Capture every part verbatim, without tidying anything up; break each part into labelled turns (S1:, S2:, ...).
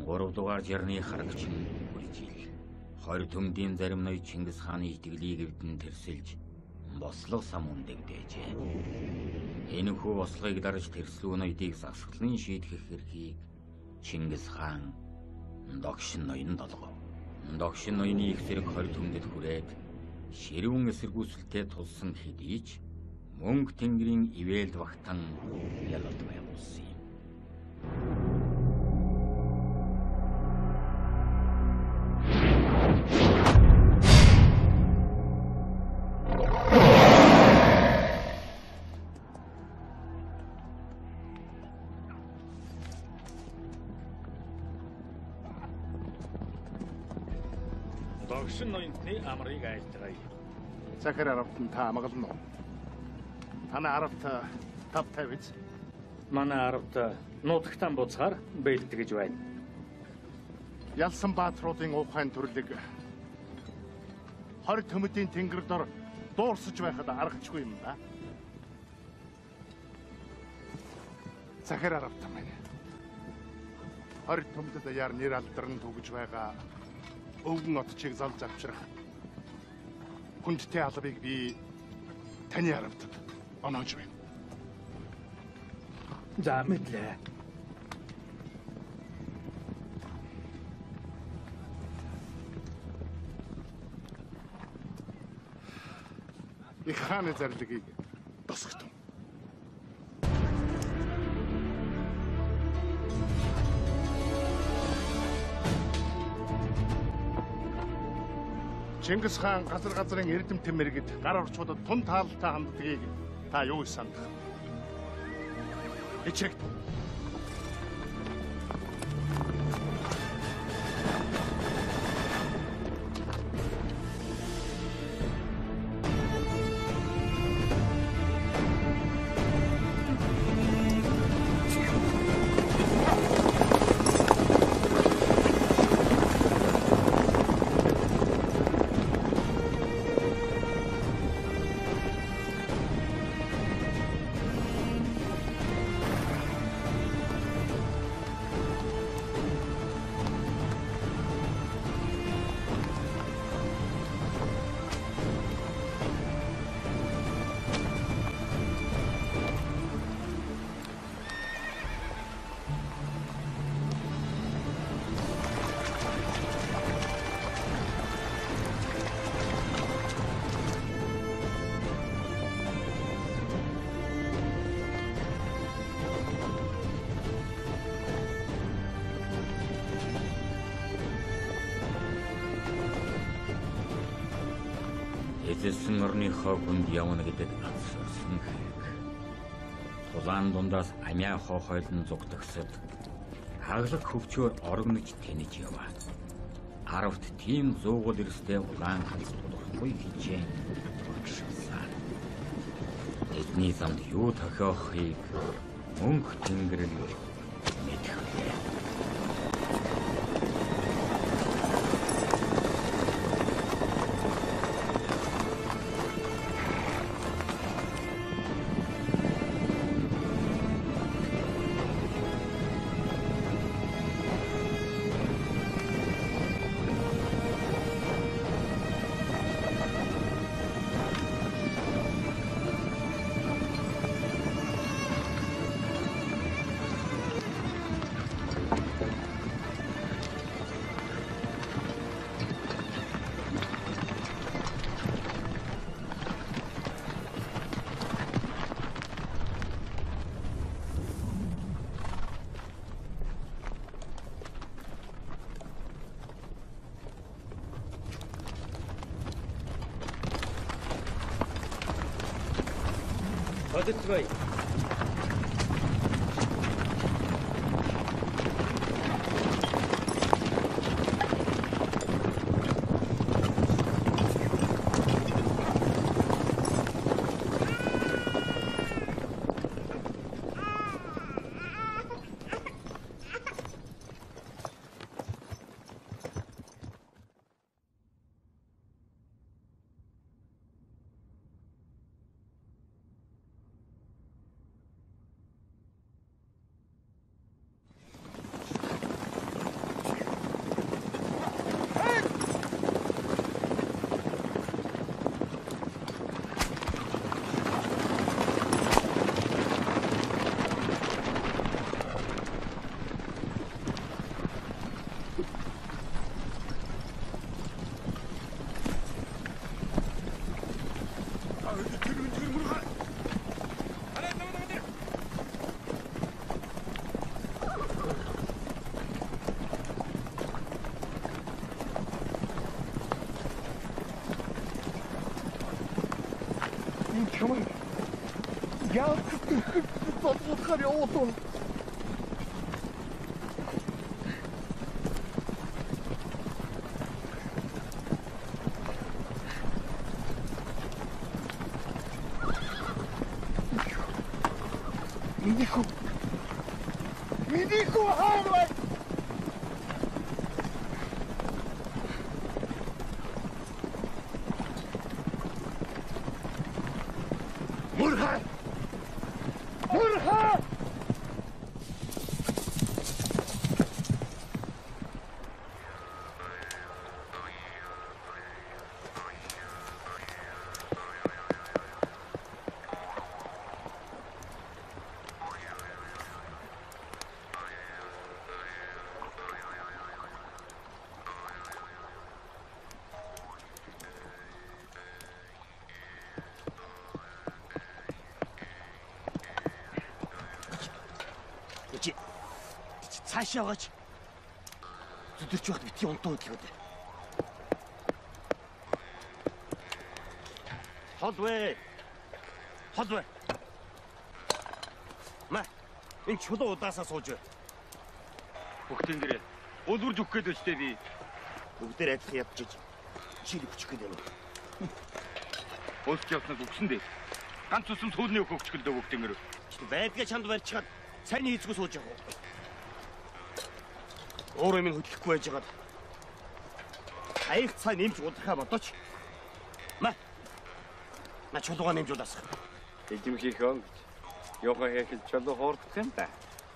S1: гурав дугаар жарны харагч нь үржил. Хорь төмдийн зарим ноёд Чингис хааны итгэлийг эвдэн тэрсэлж бослого сам үндэгдээжээ. Энэхүү бослогыг дарж тэрслүү ноёдыг засаглан шийдэх эрхийг Чингис хаан Догшин ноёнд олгов. Догшин ноёны их зэрэг хорь төмдөд хүрээд ширүүн эсэргүүцэлтэй тулсан хэдий ч мөнх тэнгэрийн ивэлд багтан ялалт байгуулсан юм.
S2: Догшин ноёнтны амрыг айлтгая.
S3: Захар аравтан та амгална уу? Танай аравт тав тавиз.
S2: Манай аравт нутагтан буцахаар бэлтгэж байна.
S3: Ялсан баатруудын ухаан төрлөг хорь төмөдийн тэнгэр дор дуурсаж байхад аргачгүй юм да. Захар аравтан байна. Хорь төмдөд яар нэр алдарн түгэж байгаа өвгөн отчийг зал завчрах хүндтэй албыг би таны аравтад оноож байна.
S2: За мэдлээ.
S3: Их хааны зарлагийг тосготон. Чингис хаан газар газрын эрдэм тэмэргэд гар орчуудад тун таалалтай ханддгийг та юу гэж сандах? Ичээгт.
S1: Эзэлсэн орныхоо хүнд явна гэдэг ансарсан хэрэг. Тулаан дундаас амиа хоохойлон зугтагсад хаглаг хөвчөөр орогнож тэнэж яваа. Аравт тийм зуугал эрстэй улаан ханц тулахгүй хичээн багшилсан. Эдний замд юу тохиохыг мөнх тэнгэр л мэдхлээ.
S2: Подыскивай.
S3: уучлаарай явуулуу. Миний хүү. Миний хүү хаагаад. Мурхай! Мурхай! Цаашаа яваач. Зүдэрч явахд битгий унтуу гэдэг. Холвэ. Холвэ. Ма. Энэ чулуу удаасаа сууж бай.
S4: Бүгдэн дээрээ улварж өгөх гээд өчтэй би.
S3: Бүгдээр адилхан ядчиж чийлэг өчөх гээд байна.
S4: Өсч явснаас өгсөн дээ. Ганц усам сүүлний өгөх өгч гэлдэ бүгдэн дээрээ.
S3: Байдгаа чанд барьчихад сайн хийцгүй сууж явах. Өөрөө минь хөдлөхгүй байж байгаад. Аяг цаа нэмж удрахаа бодооч. Ма. На чулуугаа нэмж удаасах.
S4: Эдэмхий хон. Яха хийх чулуу хоордох юм да.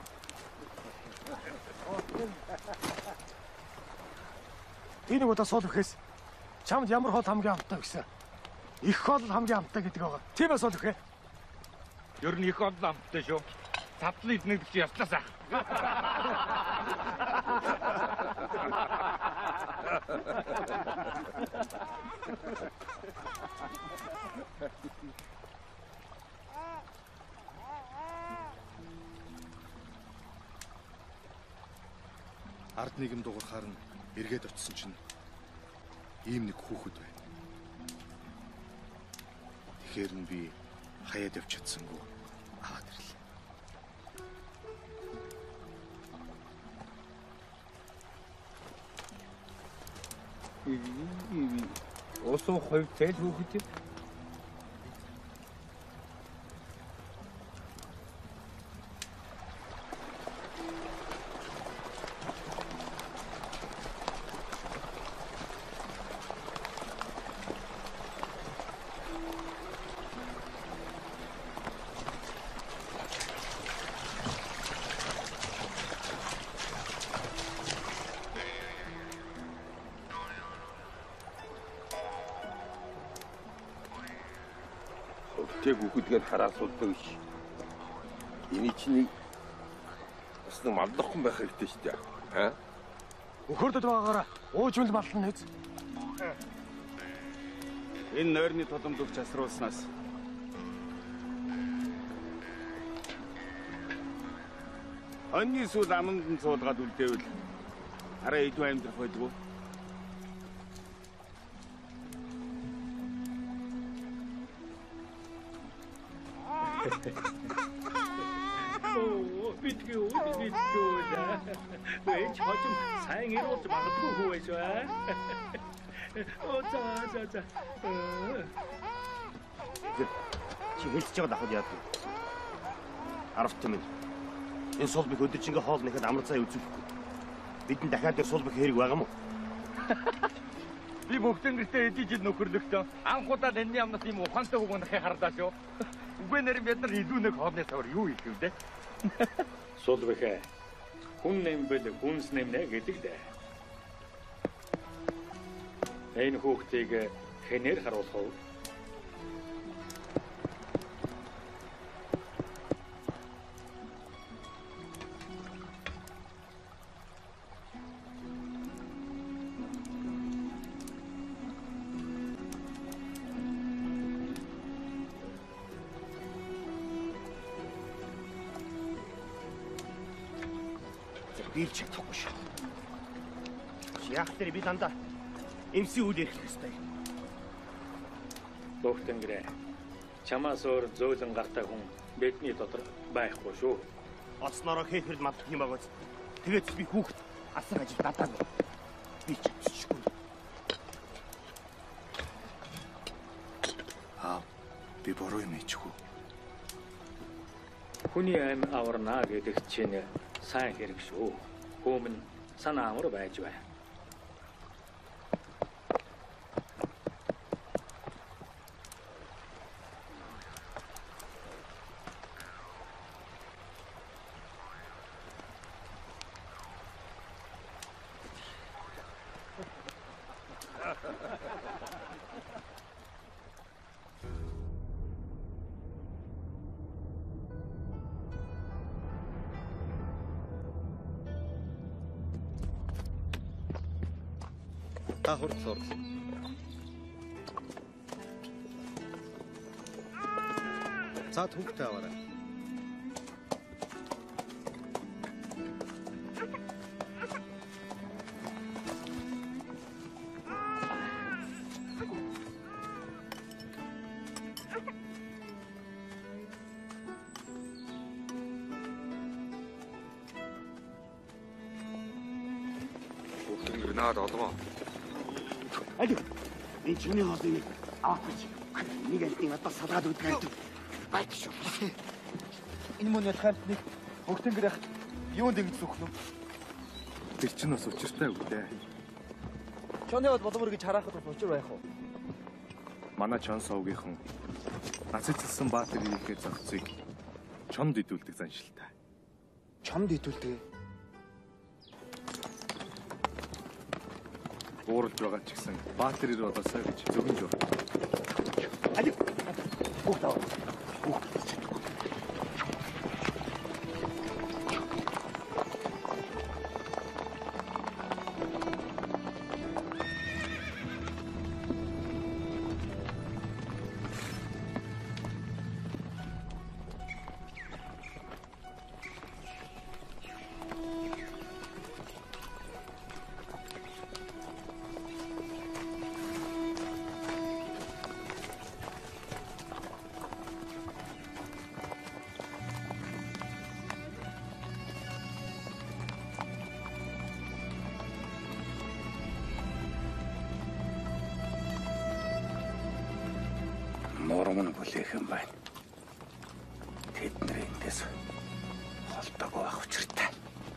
S5: Энэ удаа суул өгөхөөс чамд ямар хоол хамгийн амттай гэсэн. Их хоол хамгийн амттай гэдэг байгаа. Тийм ээ суул өгөхөө.
S4: Ер нь их олон амттай шүү. Тавтлын эднийг чи яслаасаа.
S3: Ард нийгэм дуурахаар нь эргээд очисон чинь ийм нэг хүүхэд байна. Тэгэхээр нь би хаяад явж чадсангүй аваад ирлээ.
S4: Осоо хойтой хүүхэд.
S6: Тэг хүүхдгээр хараа суулдаг ш. Эний чинь бас нэг малдахгүй байх хэрэгтэй шүү дээ. Аа?
S5: Өхөрдөд байгаагаараа уужмал малтан нэз.
S4: Энэ нойрны толомдогч асруулснаас онны сүүл аманд нь цуулгаад үлдээвэл арай идүү амьдрах байдгүй.
S2: Оо, битгий үүд битгий. Вэ чочм сайн ирүүлж магадгүй хөө байж ба. Оо за за за.
S3: Чи хэлж байгаа дахад яа. Аравт минь. Энэ сулбыг өдөржингээ хоол нэхэд амар цай үзүүлэхгүй. Бидний дахиад тэр сулбыг хэрэг байгаа мó.
S4: Би бүгдэн гэртээ эдий жил нөхөрлөгтөө анхудаа энэний амнаас юм ухаантай үг унахыг хардаа шүү. Үгүй нэр бид нар илүү нэг хоолны савар юу хийх вэ дээ?
S2: Сулбэхэ. Хүн нэмбэл хүнс нэмнэ гэдэг дээ. Энэ хүүхдийг хэнээр харуулах уу?
S3: Биелж чадахгүй шүү. Яг тэр би дандаа эмси үйл ярих хэрэгтэй.
S2: Бүгдэнгэрэ чамаас өөр зөөлөн гартай хүн бидний дотор байхгүй шүү.
S3: Оцноороо хийхэд мадах юм агаас. Тэгээд би хүүхэд асар ажил датаад. Би ч чичгүй.
S5: Аа, би буруу юм хийчихв.
S2: Хүний амь аварна гэдэг чинь сайн хэрэг шүү. Хүмүн санаа амар байж байна.
S7: Та хурц орлоо. За түүхтэй аваарай.
S6: Бүгд наад олгоо.
S3: Аль энэ чиний хоолыг аваач. Нэг альтын одоо салгаад үдгээд байт шүү.
S4: Энэ мөн ялхаард нэг хөгтөнгөр яхад юунд ингэж зүхнө?
S5: Тэр чинь бас учиртай үг дээ.
S4: Чоны бод боломор гэж харахад бас учир байх уу?
S5: Манай Чон Совгийнхан нацистсан баатар хийхээ зохицыг чонд идүүлдэг заншилтай.
S4: Чамд идүүлдэг.
S5: Ууралж байгаа ч гэсэн баатар ир болоосаа гэж зөвхөн жоо.
S3: Аль хүүхэд аваа. Хүүхэд. Нурман бүлээхэн байна. Тэдний эндээс холтойгоо авах учиртай.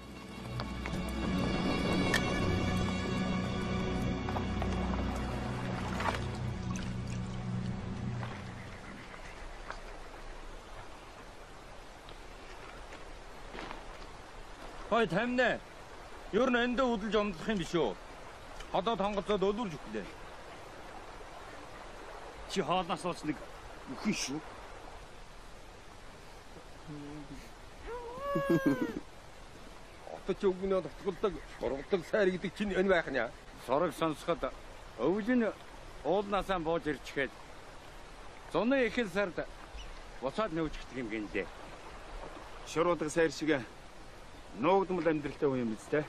S4: Хой тамина. Ер нь эндээ хөдөлж омдлох юм биш үү? Одоо тонгоцоод өлөрж өглөө.
S3: Чи хоолноос ууч нэг үхэн шүү.
S6: Одоо ч өгнөө татгалдаг, сургадаг сайр гэдэг чинь энэ байх нь.
S1: Сорог сонсоход өвлөн уулнаасаа бууж ирчгээд зуны ихэнх сард буцаад нөөжчихдэг юм гинлээ.
S8: Шуруудаг сайр шиг нуугдмал амьдралтай хүн юм биз дээ.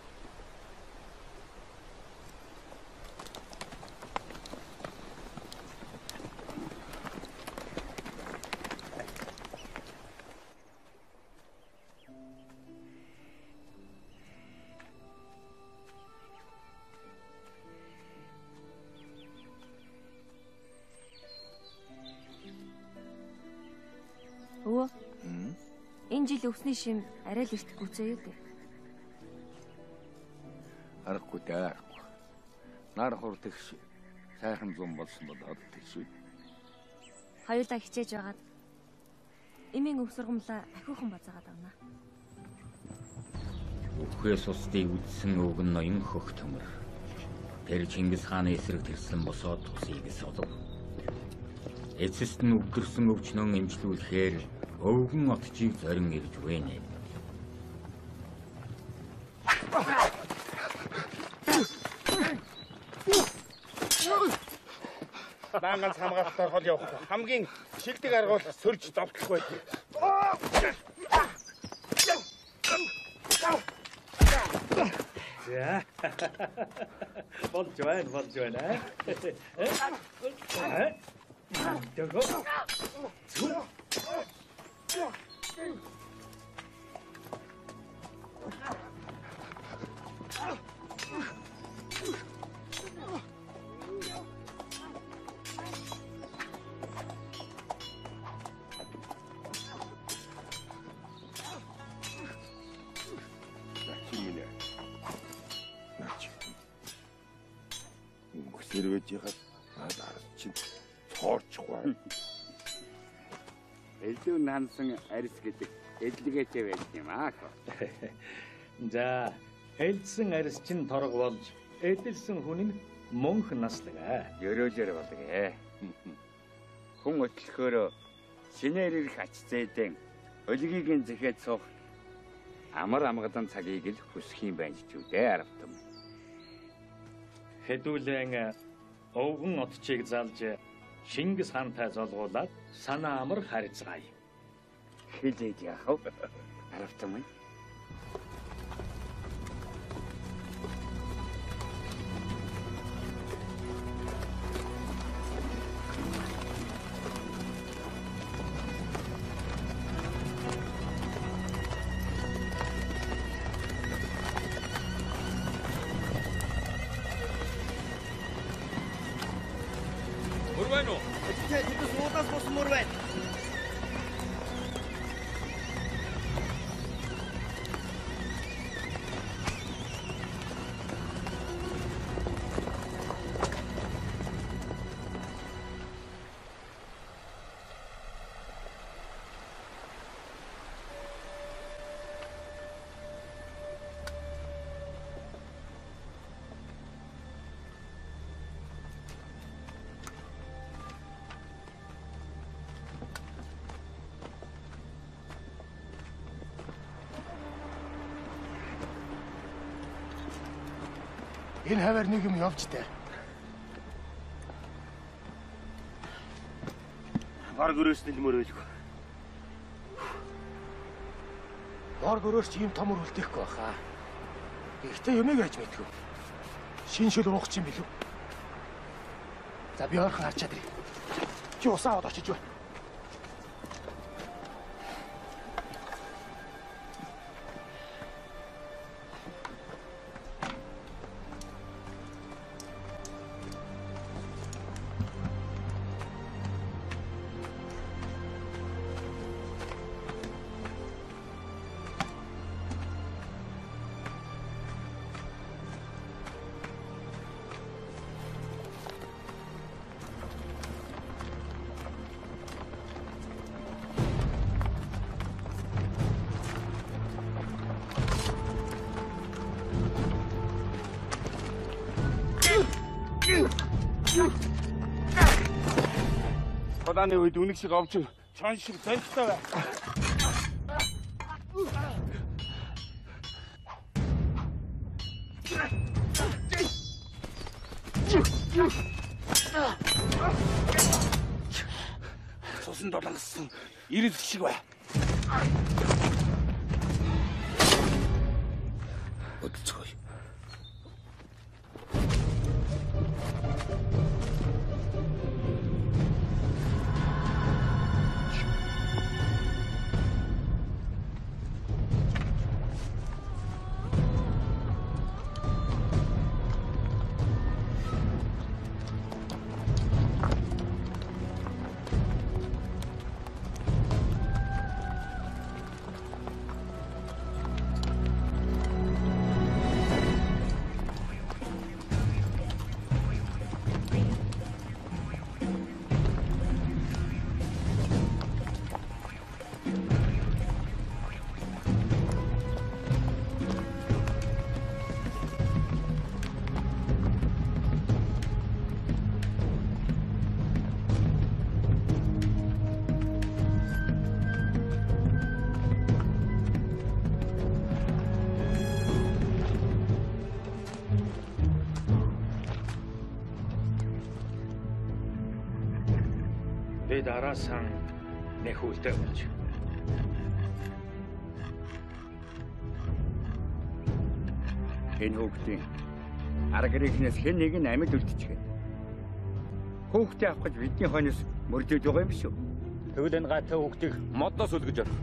S9: Өө. Энэ жил өвсний шим арай л эрт гүцээ юу дээ.
S6: Аргагүй дээ. Нар хур тэгш сайхан зам болсон бол одоо тэгшгүй.
S9: Хоёулаа хичээж байгаад эмийн өв сургамлаа ахиухан базаагаад авна.
S1: Өвхөөс устдыг үдсэн өвгөн ноён хөх төмөр. Тэр Чингис хааны эсрэг тэрсэн босоод тусыг солов. Эцэст нь өвдөрсөн өвчнөн эмчлүүлэхээр өвгөн отчийг зорин ирж вэнэ.
S3: Даангаас хамгаалалтаар хол явах. Хамгийн шилдэг арга бол сөрж зовтлох байд.
S2: За. Болж байна, болж байна. Э? Дэго.
S6: хэрвэж яхад надад чинь цоорчихгүй.
S8: Элдв нансан арьс гэдэг эдлэгээтэй байдаг юм аа.
S2: За, элдсэн арьс чинь торог болж, эдэлсэн хүн нь мөнх наслага.
S8: Ёроолоор болгоо. Хүн өтлөхөөр шинээр ирэх ач зээдэн өлгийг нь зэхэд суух амар амгадан цагийг л хүсэх юм байна ч үү дээ аравтан.
S2: Хэдүүлэн өвгөн отчийг залж Шингис хаантай золгуулад санаа амар харьцгаая.
S8: Хэлээд яах вэ? Аравтан.
S5: Энэ хавар нэг юм явж дээ.
S3: Баг өрөөс нэлмөр байлгүй.
S5: Баг өрөөс ч ийм томор үлдэхгүй баха. Гэхдээ юмэг яаж мэдгүй. Шин шил уух чинь билүү. За би ойрхон харчаад ирье. Чи усаа аваад очиж бай.
S8: Ходааны үед үнэг шиг овч чон шиг зонцтой бай. Цусан долонгосон ирэл шиг бай. Өдөлцгөө.
S2: Дараасан нэхүүлтэй болж.
S8: Энэ хүүхдийн арга гэрээс хэн нэг нь амьд үлдчихэ. Хүүхдээ авах гэж бидний хойноос мөрдөж байгаа юм биш үү?
S2: Тэгвэл энэ гатаа хүүхдийг
S6: Модоос үлгэж орох.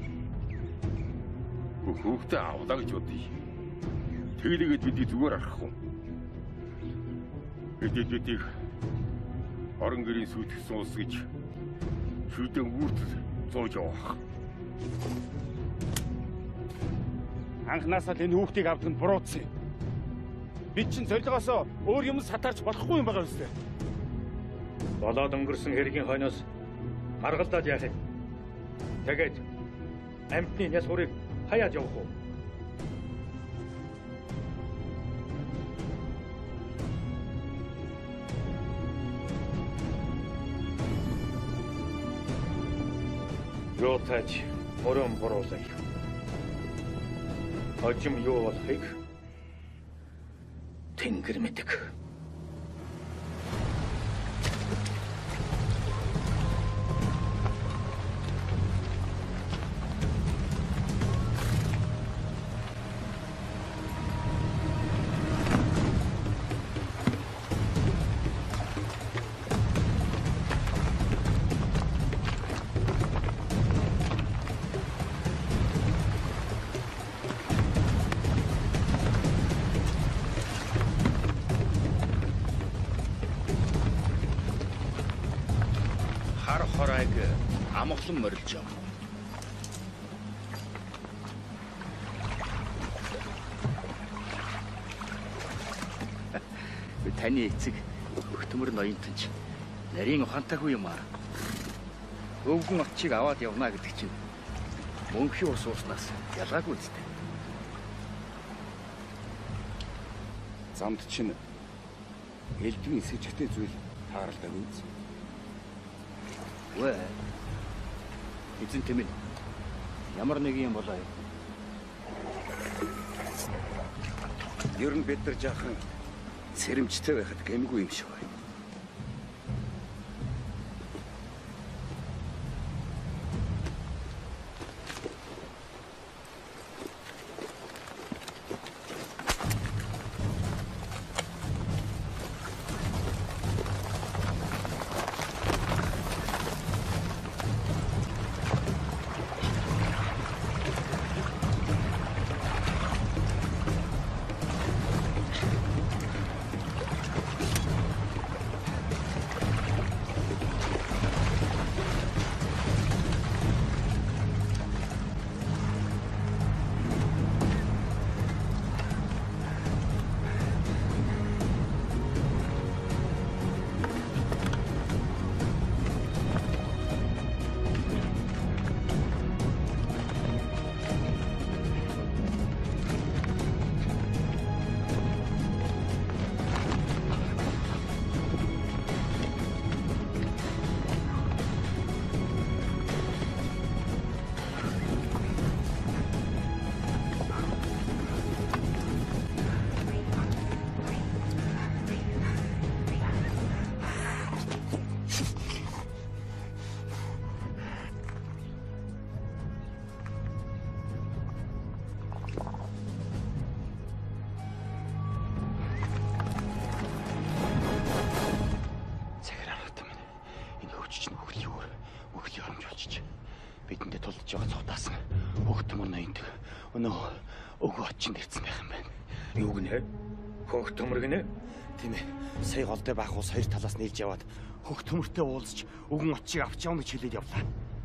S6: Хүүхдээ авлаа гэж бодъё. Тэглэгээд бидний зүгээр арах уу? Эдээдүүдийг орон гэрийн сүйтгэсэн ус гэж шүдэн үүртэл зоож явах.
S8: Анхнаасаа энэ хүүхдийг авдаг нь буруудсан юм.
S5: Бид чинь зорилгоос өөр юм сатаарч болохгүй юм байгаа үстэй.
S2: Болоод өнгөрсөн хэргийн хойноос маргалдаад яах вэ? Тэгээд амьтны няс хурыг хаяад явах уу? Юу тач мөрөн боруулах. Хожим юу болохыг Тэнгэр мэдэг.
S10: Хар хорайг амгалан морилж юм. Таны эцэг өгтөмөр ноёнтонч нарийн ухаантайгүй юм аа. Өвгөн отчийг аваад явна гэдэг чинь мөнхийн ус ууснаас ялгаагүй үстэй.
S3: Замд чинь элдвийн эсэжтэй зүйл тааралтай үз.
S10: Вэ? Эзэн тэмэн ямар нэг юм болоо юу?
S3: Ер нь бид нар жаахан сэрэмжтэй байхад гэмгүй юм шиг байна. Бидэндээ тулдж байгаа цугтаасан хөгтмөр ноёнтог өнөө өгөө очин ирсэн байх юм байна.
S2: Юу гинэ? Хөгтмөр гинэ?
S3: Тийм ээ. Сая голтой баах ус хоёр талаас нийлж яваад хөгтмөртэй уулзч өгөн очийг авч явна гэж хэлээд явлаа.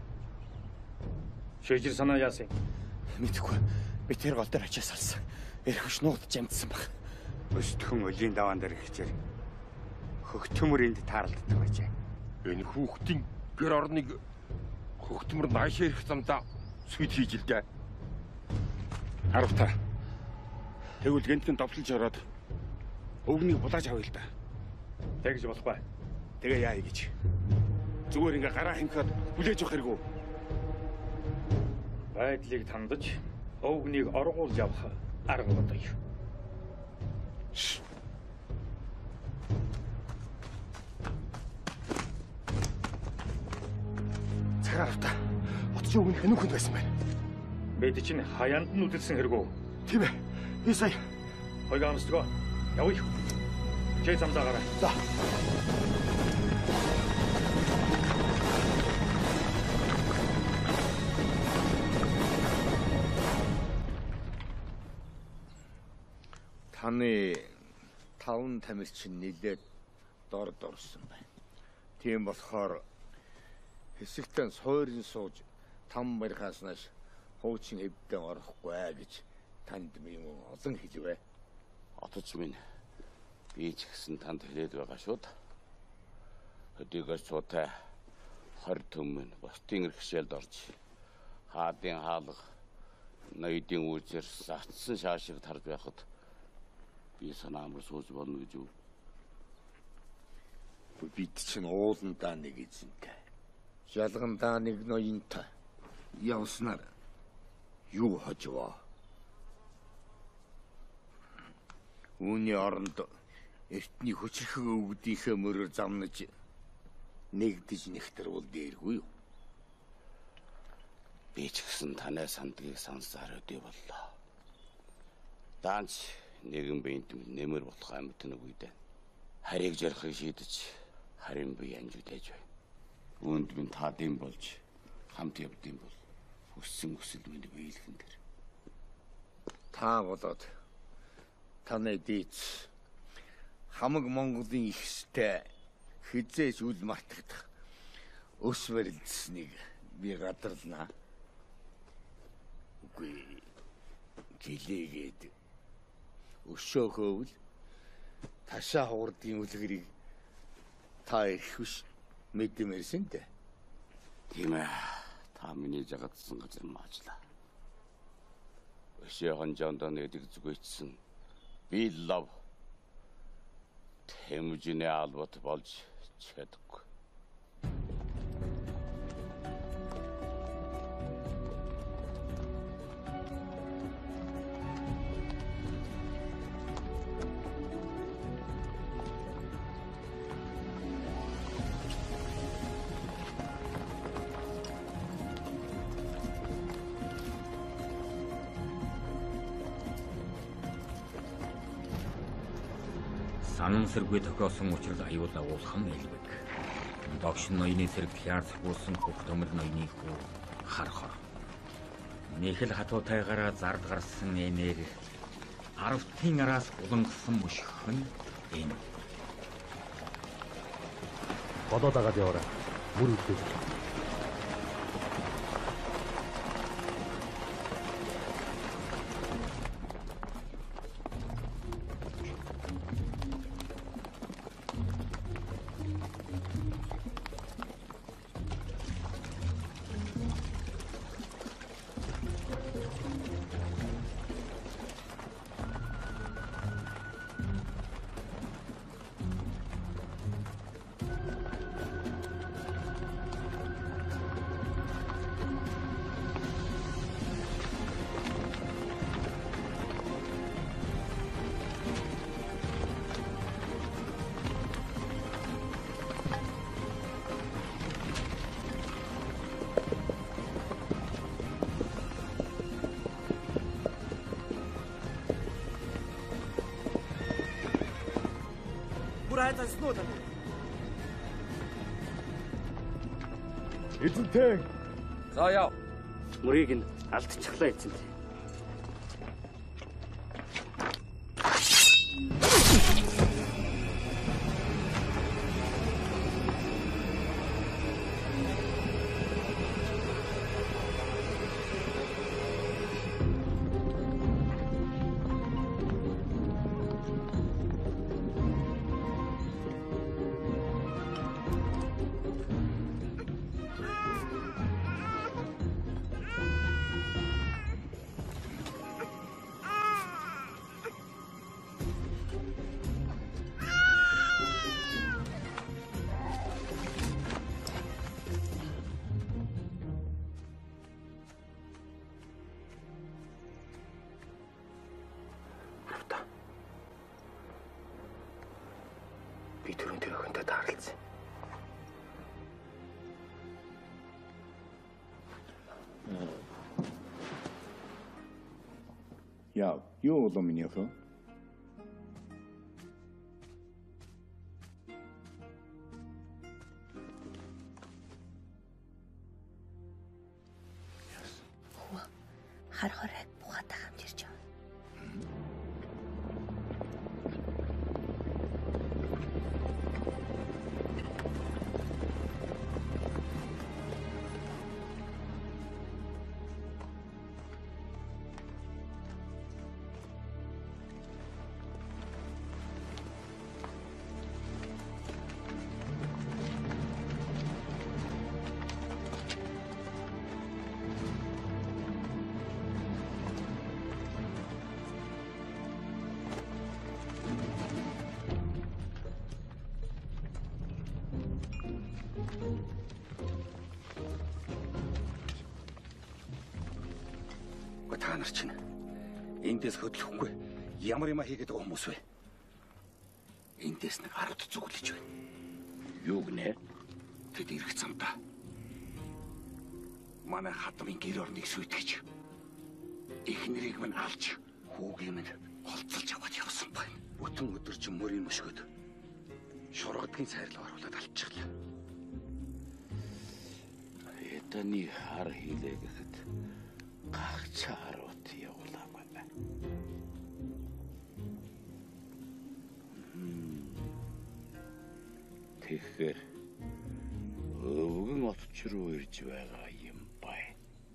S2: Шийжэр санаа яасан?
S3: Мэдхгүй. Би тэр гол дээр ачаас салсан. Эрхэвч нуудаж амтсан баг.
S8: Өстөхөн өлийн даваан дээр хичээр хөгтмөр энд таарлддаг байжээ.
S6: Энэ хүүхдийн гэр орныг хөгтмөр нааш ирэх замдаа сүд хийж л дээ.
S3: Харавта. Тэгвэл гэнтэн довтлж ороод өвгнийг булааж авъя л да.
S2: Тэгж болохгүй.
S3: Тэгээ яа гэж. Зүгээр ингээ гараа хинхээд хүлээж авах хэрэггүй.
S2: Байдлыг тандаж өвгнийг оргуулж явах арга бодъё.
S5: Харавта. Отч өвгний хэнүү хүнд байсан байна.
S2: Бид чинь хаяанд нь үдэлсэн хэрэггүй.
S5: Тийм ээ. Би сая
S2: хойгоо амсдгаа. Явъя. Чэй замдаа гараа.
S5: За.
S10: Таны таван тамир чинь нилээд дор дорсон байна. Тийм болохоор хэсэгтэн сойрын сууж там барихаас нааш хуучин хэвдэн орохгүй аа гэж танд минь олон хэлвэ.
S3: Отож минь
S11: Би ч гэсэн танд хэлээд байгаа шүү дээ. Өдийгөө цуутай хорь төмөн босдын иргэшээлд орж хаадын хаалга ноёдын үүсээр сатсан шаашиг тарж байхад би санаамар сууж болно гэж юу?
S12: Бид чинь ууландаа нэг эзэнтэй. Жалгандаа нэг ноёнтой. Явснаар юу хожвоо? Үүний оронд эртний хүчрхэн өвгдийнхээ мөрөөр замнаж нэгдэж нэгтэрвэл дээргүй юу?
S11: Би ч гэсэн танай сандгийг сонсоор өдөө боллоо. Даанч нэгэн биед нэмэр болох амьд нэг үедээ харийг жарахыг шийдэж харин би анжуудаж байна. Үүнд минь таадын болж хамт явдсан бол хүссэн хүсэл минь биелхэн дэр.
S12: Та болоод таны дийц хамаг Монголын ихстэй хизээж үл мартагдах өс барилдсаныг би гадарлана. Үгүй гэлээгээд өшөөхөөвл ташаа хуурдын үлгэрийг та их хүш мэдмээрсэн дээ.
S11: Тийм ээ. Та миний жагадсан газар маажлаа. Өшөөхон жондоо нэдэг зүгээчсэн би лав Тэмжинэ албат болж чадахгүй.
S1: Санамсаргүй тохиосон учраас аюул агуулхан элбэг. Догшин ноёны зэрэг хяар цэгүүлсэн бүх төмөр ноёны хүү хар хор. Нэхэл хатуутайгаараа зард гарсан энер аравтын араас улангасан мөшгөх нь энэ.
S3: Бодоо дагаад яваарай. Мөр үлдээж.
S5: Эзэнтэй.
S10: За яв. Мөрийг нь алдчихлаа эзэнтэй.
S5: Би түрүүн тэр охинтой таарлцсан.
S12: Яа, юу болоо миний охин?
S13: хар хорыг бухатаа хамт ирж байна.
S10: Та нар чинь эндээс хөдлөхгүй ямар юм хийгээд байгаа хүмүүс вэ? Эндээс нэг ард зүглэж байна.
S11: Юу гинэ?
S10: Тэд ирэх замдаа манай хатмын гэр орныг сүйтгэж эхнэрийг минь алж хүүгийг минь холцолж аваад явсан байна. Бүтэн өдөр чинь мөрийн мөшгөд шургадгийн сайрлал оруулаад алчихлаа.
S11: Эдний хар хилээ гэхэд гагцаарууд явуулаа байна. Тэгэхээр өвгөн отч руу ирж байгаа юм бай.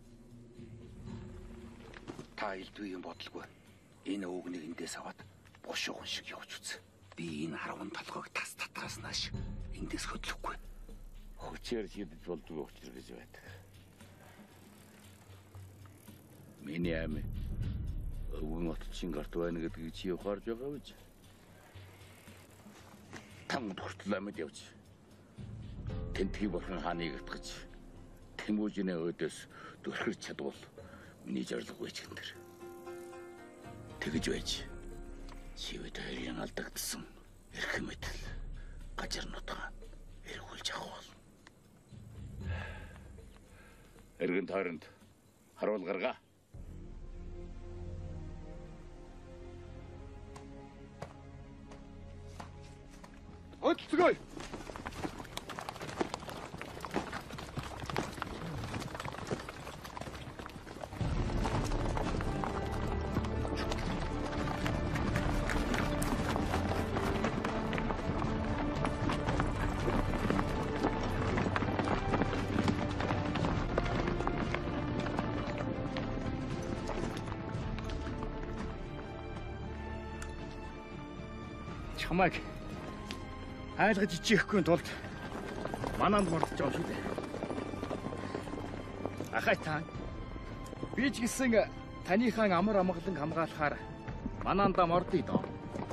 S10: Та илдвээ юм бодлого. Энэ өвгнийг эндээс аваад бушуухан шиг явж үз. Би энэ харван толгойг тас татраас нааш эндээс хөдлөхгүй.
S11: Хүчээр шийдэж болдгоо учир гэж байдаг. Миний ами өвгөн отчин гарт байна гэдгийг чи ухаарж байгаа биз? Тамд хүртэл амьд явж тентхий бурхан хааныг итгэж Тэмүүжиний өдөөс дөрхөр чадвал миний зорилго байж гэн тэр. Тэгж байж шивэд хоёрын алдагдсан эрхэм мэдл гажир нутгаа эргүүлж авах бол. Эргэн тойронд харуул гаргаа.
S4: Өдөлцгөө.
S10: Чамайг айлгаж ичээхгүй тулд мананд мордож байгаа шүү дээ. Ахай та. Би ч гэсэн таныхаа амар амгалан хамгаалахаар мананда мордъё доо.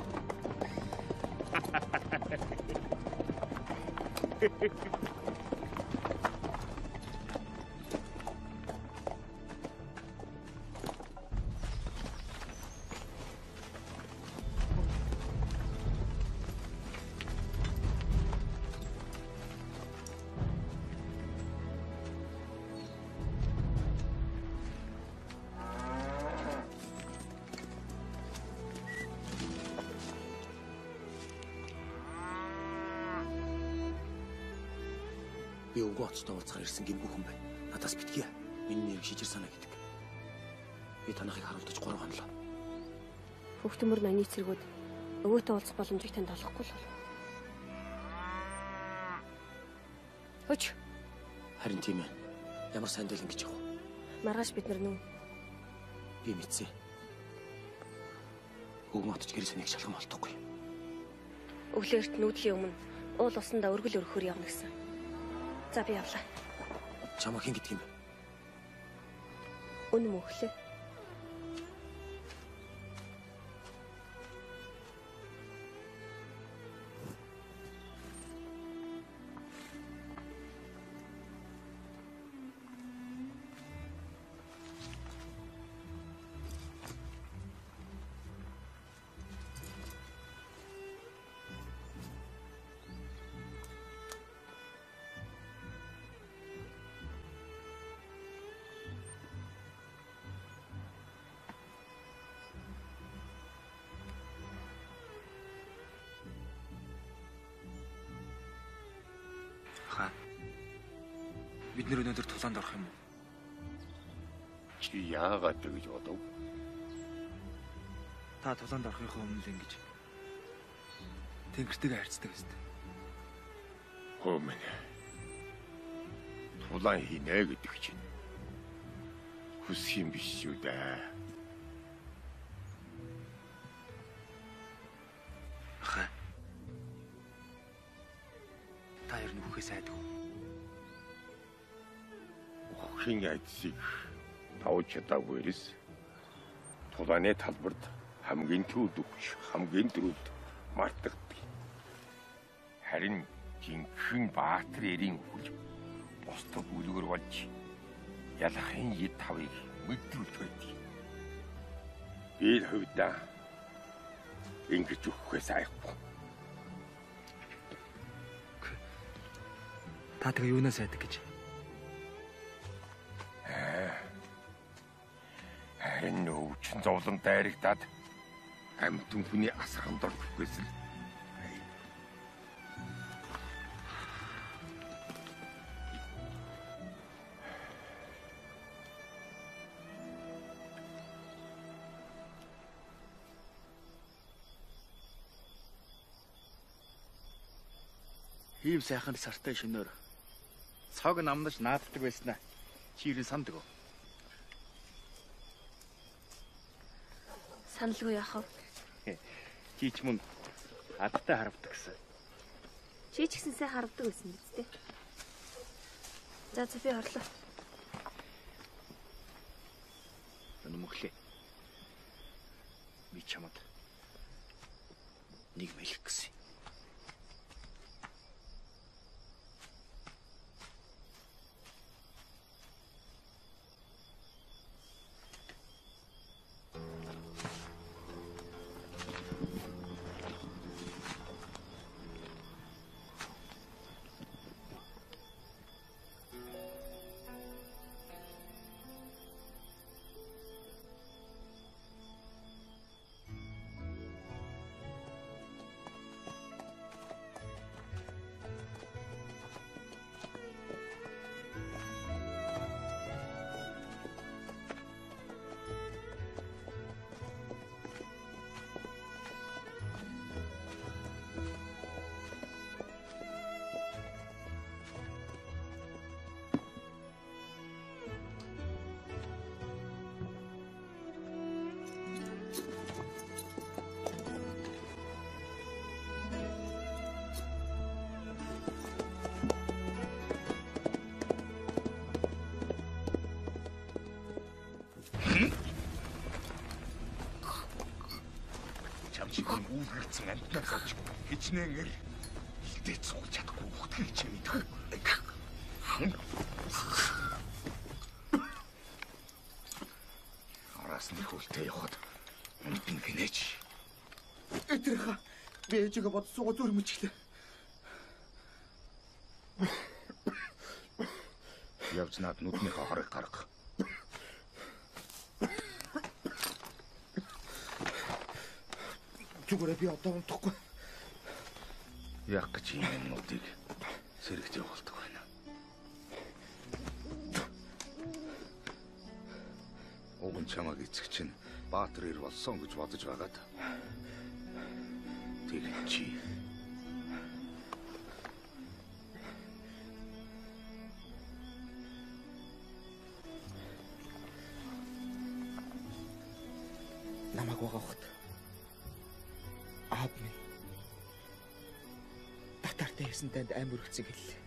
S5: Би өвгөн оцтой уулзахаар ирсэн гинбүү хүн байна. Надаас битгий. Миний нэрийг шижир санаа гэдэг. Би танахыг харуулдаж гурав хонлоо.
S9: Хөвгтөмөр ноёны цэргүүд өвөөтэй уулзах боломжийг танд олохгүй л бол. Хөч.
S5: Харин тийм ээ. Ямар сайн дэл ингэж явах.
S9: Маргааш бид нар нүү.
S5: Би мэдсэн. Өвгөн отч гэр сэнийг шалгам олдохгүй.
S9: Өглөөрт нүүдхийн өмнө уул усандаа өргөл өргөхөр явна гэсэн. За би явлаа.
S5: Чамаа хэн гэдэг юм бэ?
S9: Үнэн мөхлөө.
S5: Бид нэр өнөөдөр тулаанд орох юм уу?
S6: Чи яагаад гэж бодов?
S5: Та тулаанд орохынхоо өмнө л ингэж Тэнгэртэйгээ харьцдаг гэсэн.
S6: Хөө минь. Тулаан хийнэ гэдэг чинь хүсэх юм биш шүү дээ.
S5: Хаа. Та ер нь үхээс айдаг уу?
S6: Хин айдсыг тавж чадаагүй эрэс тулааны талбарт хамгийн төвд өгч хамгийн дөрөвд мартагддаг. Харин жинхэнэ баатар эрийн үхэл бусдад үлгэр болж ялахын яд тавыг мэдрүүлж байдаг. Би л хувьдаа ингэж өгөхөөс айхгүй.
S5: Та тэгээ юунаас айдаг гэж?
S6: Харин өвчин зовлон дайрагдаад амьтан хүний асарханд орохгүйс л.
S5: Ийм сайхан сартай шөнөөр цог намнаж нааддаг байснаа чи юу санддаг уу?
S9: Саналгүй яах вэ?
S5: Чи ч мөн адтай харавдаг гэсэн.
S9: Чи ч гэсэн сайн харавдаг байсан биз дээ. За Софи хорлоо.
S5: Өнөмөглөө. Би чамд нэг мэлэх гэсэн.
S10: Чамчгийн үүргэсэн амтнаас олж хичнээнээр хилдээ цугч чадахгүй бүтгэж чимэдэх. Араас нь хөлтэй явахад амтн гинэж.
S5: Этерха би ээжигээ бодсоогоо зүр мөчлээ.
S10: Явж над нүднийхээ хорыг гарга.
S5: Зүгээр би одоо унтахгүй.
S10: Яг гэж ийм юмнуудыг сэрэгж явуулдаг байна. Уг нь чамаг эцэг чинь Баатар ир болсон гэж бодож байгаад. Тэгэн чи
S5: намайг угаахт аав минь татартай хийсэн танд амар өгцөг хэллээ.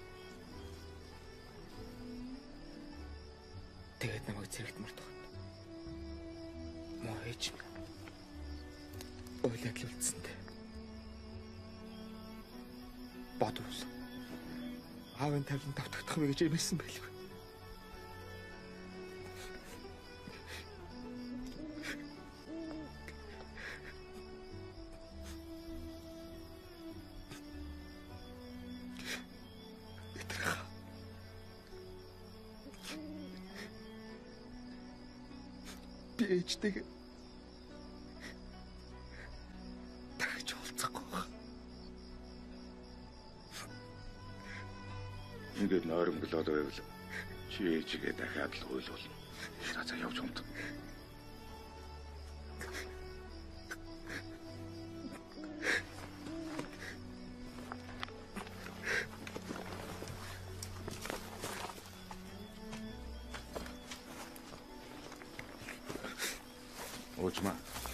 S5: Тэгээд намайг зэрэгт мартахад муу ээж минь ойлаад л үлдсэнтэй. Бодвол аавын тавлан давтагдах мэй гэж эмэлсэн байлгүй. Ээжтэйгээ дахиж уулзахгүй байна.
S10: ингээд нойромглоод байвал чи ээжигээ дахиад л хуйлуулна. Шаацаа явж унт. Очма.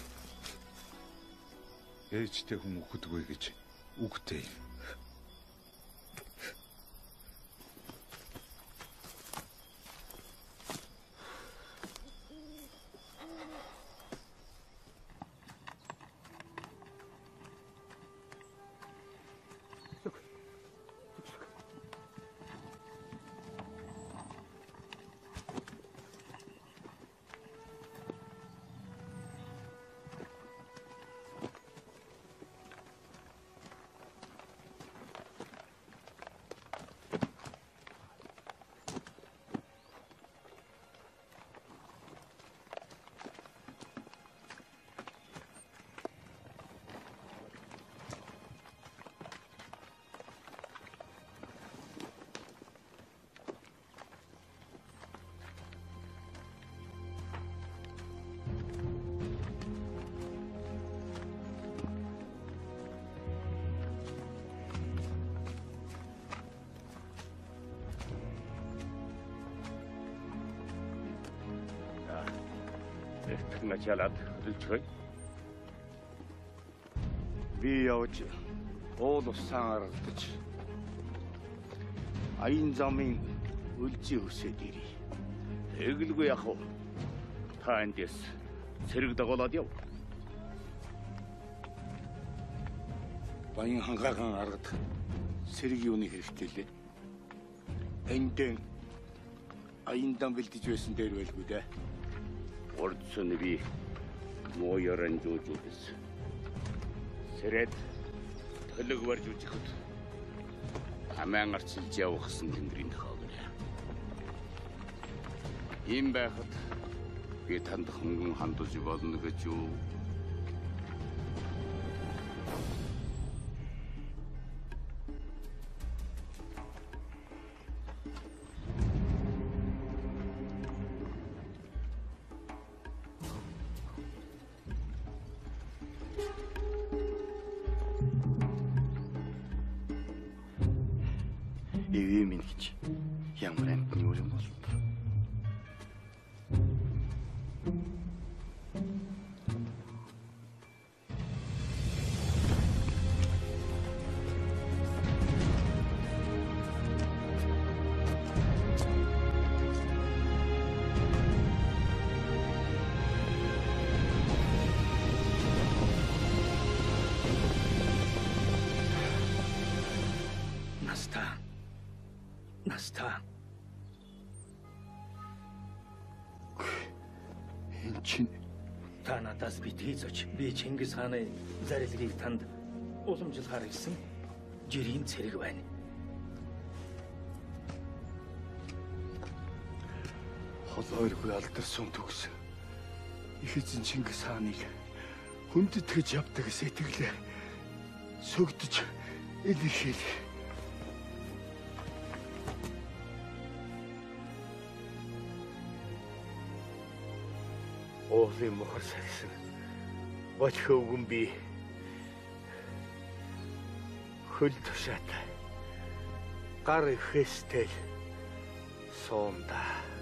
S10: Ээжтэй хүн өгдөггүй гэж үгтэй юм.
S11: дахин ачаалаад хөдөлчихөе.
S12: Би явж уул усан аргадаж аян замын үлзий өсөд ирье. Эгэлгүй яах вэ? Та эндээс цэрэг дагуулад яв. Баян хангаахан аргад цэрэг юуны хэрэгтэй лээ. Эндэн аяндан бэлдэж байсан дээр байлгүй дээ.
S11: Урд сүн би муу яран жуужудас. Сэрэд төлөг барж үжихэд аман арчилж явахсан тэнгэрийн тохиогнэ. Ийм байхад би танд хөнгөн хандаж болно гэж юу?
S12: Эвээ минь гэж ямар амтны өрөн бол.
S2: Настан. Настан.
S12: Энд чинь
S2: та надаас битгий зоч. Би Чингис хааны зарилгыг танд уламжлахаар ирсэн жирийн цэрэг байна.
S12: холойргүй алдарсан төгс. Их эзэн Чингис хааныг хүндэтгэж явдаг сэтгэлээ сөгдөж илэрхийл. Уулын мохор сагсан бочхөвгөн би хөл тушаатай гар ихэстэй соонда.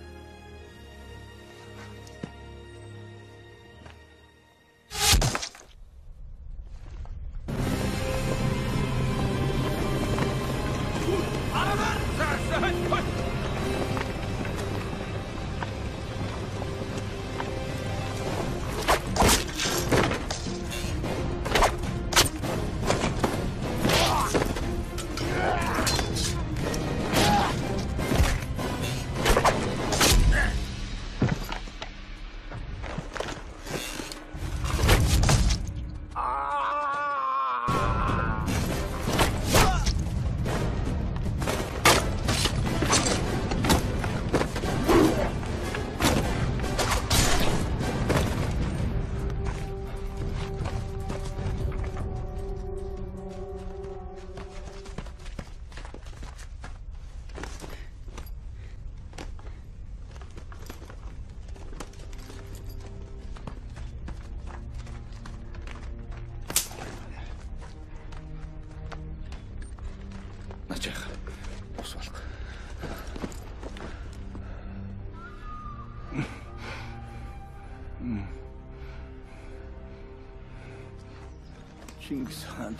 S12: Чингис хаанд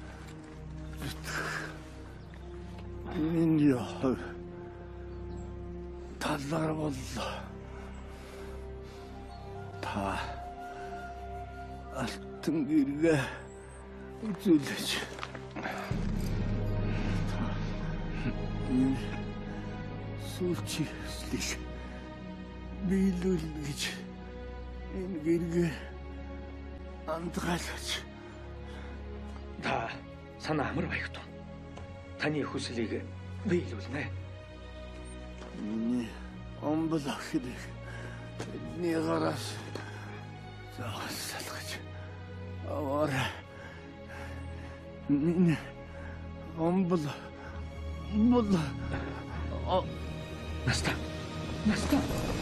S12: миний хав талаар боллоо. Та алтан гэргээ үзүүлж сүүлчийн хүслийг биелүүлнэ гэж энэ гэргээ андгаалж.
S2: Та санаа амар баягт. Таны хүслийг биелүүлнэ.
S12: Миний омбол ахыг бидний гараас залгаж аваарай. Миний омбол омбол
S2: Наста. Наста.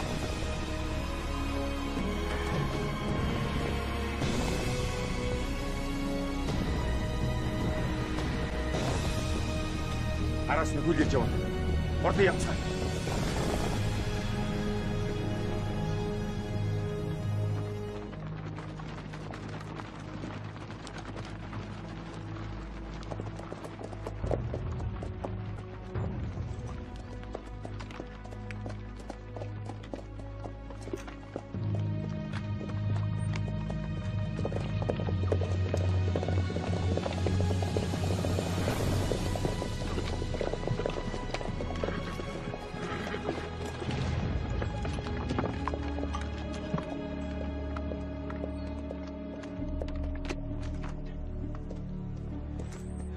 S3: Араас нь хүлээж явна. Ордон явцгаа.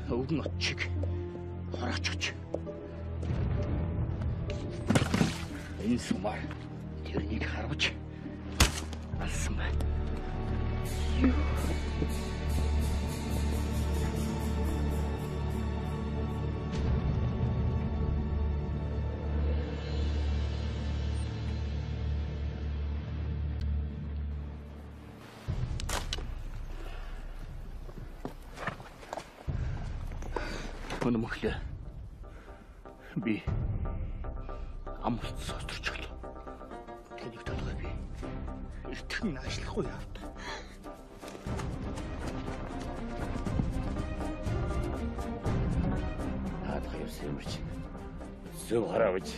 S10: өвгөн отчиг хороож өгч. Энэ сумаар тэрнийг харваж алсан байна. Өнөмөглөө. Би амт состорч оглоо. Тэнийг толгой би эртхэн ажиллахгүй явд.
S11: Хаадах юмсэмэрч. Зөв хараавч.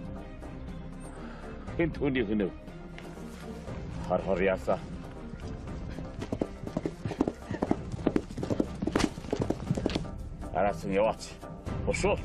S11: Энэ түүний хөнөв. Хар хор ясаа. Арасан яваач. Бошоо.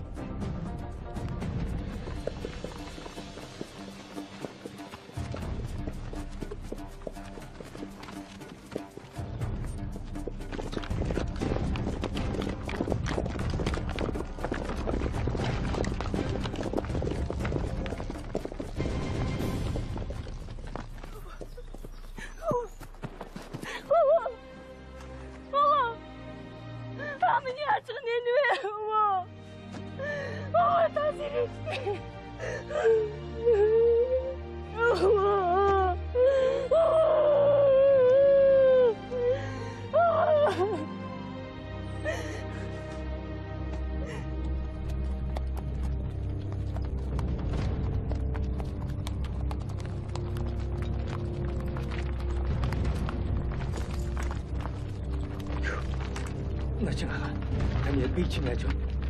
S10: Начин ага. Таны би чинь яаж вэ?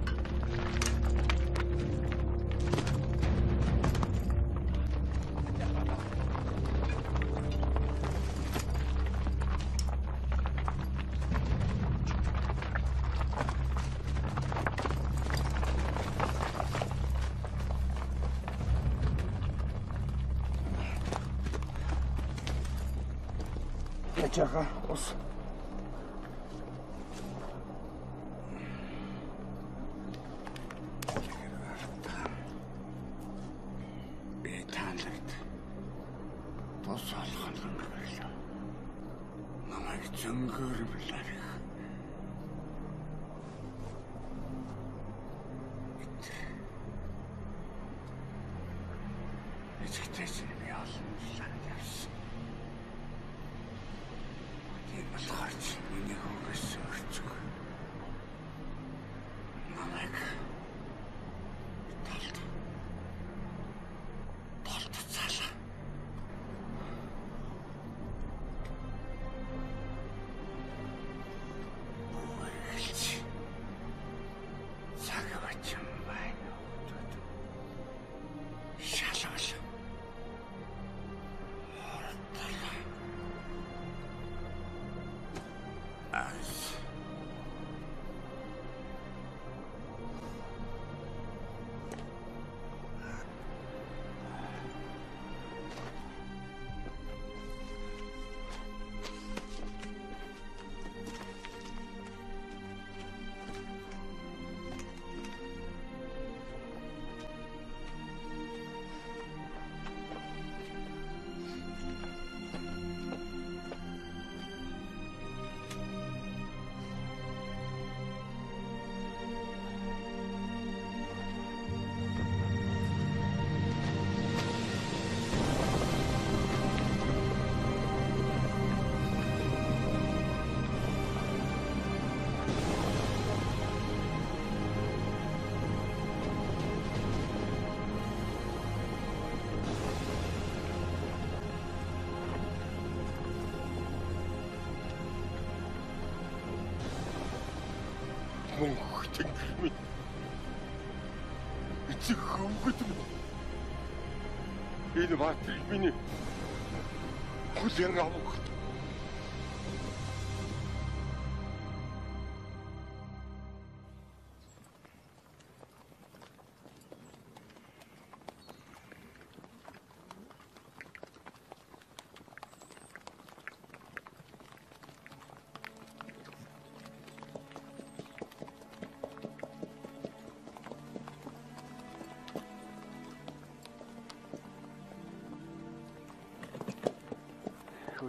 S10: Ячаага ус.
S6: Мөнх тэнгэр минь. Эцэг хөвгөд минь. Энэ баатрыг миний хүлээн авах.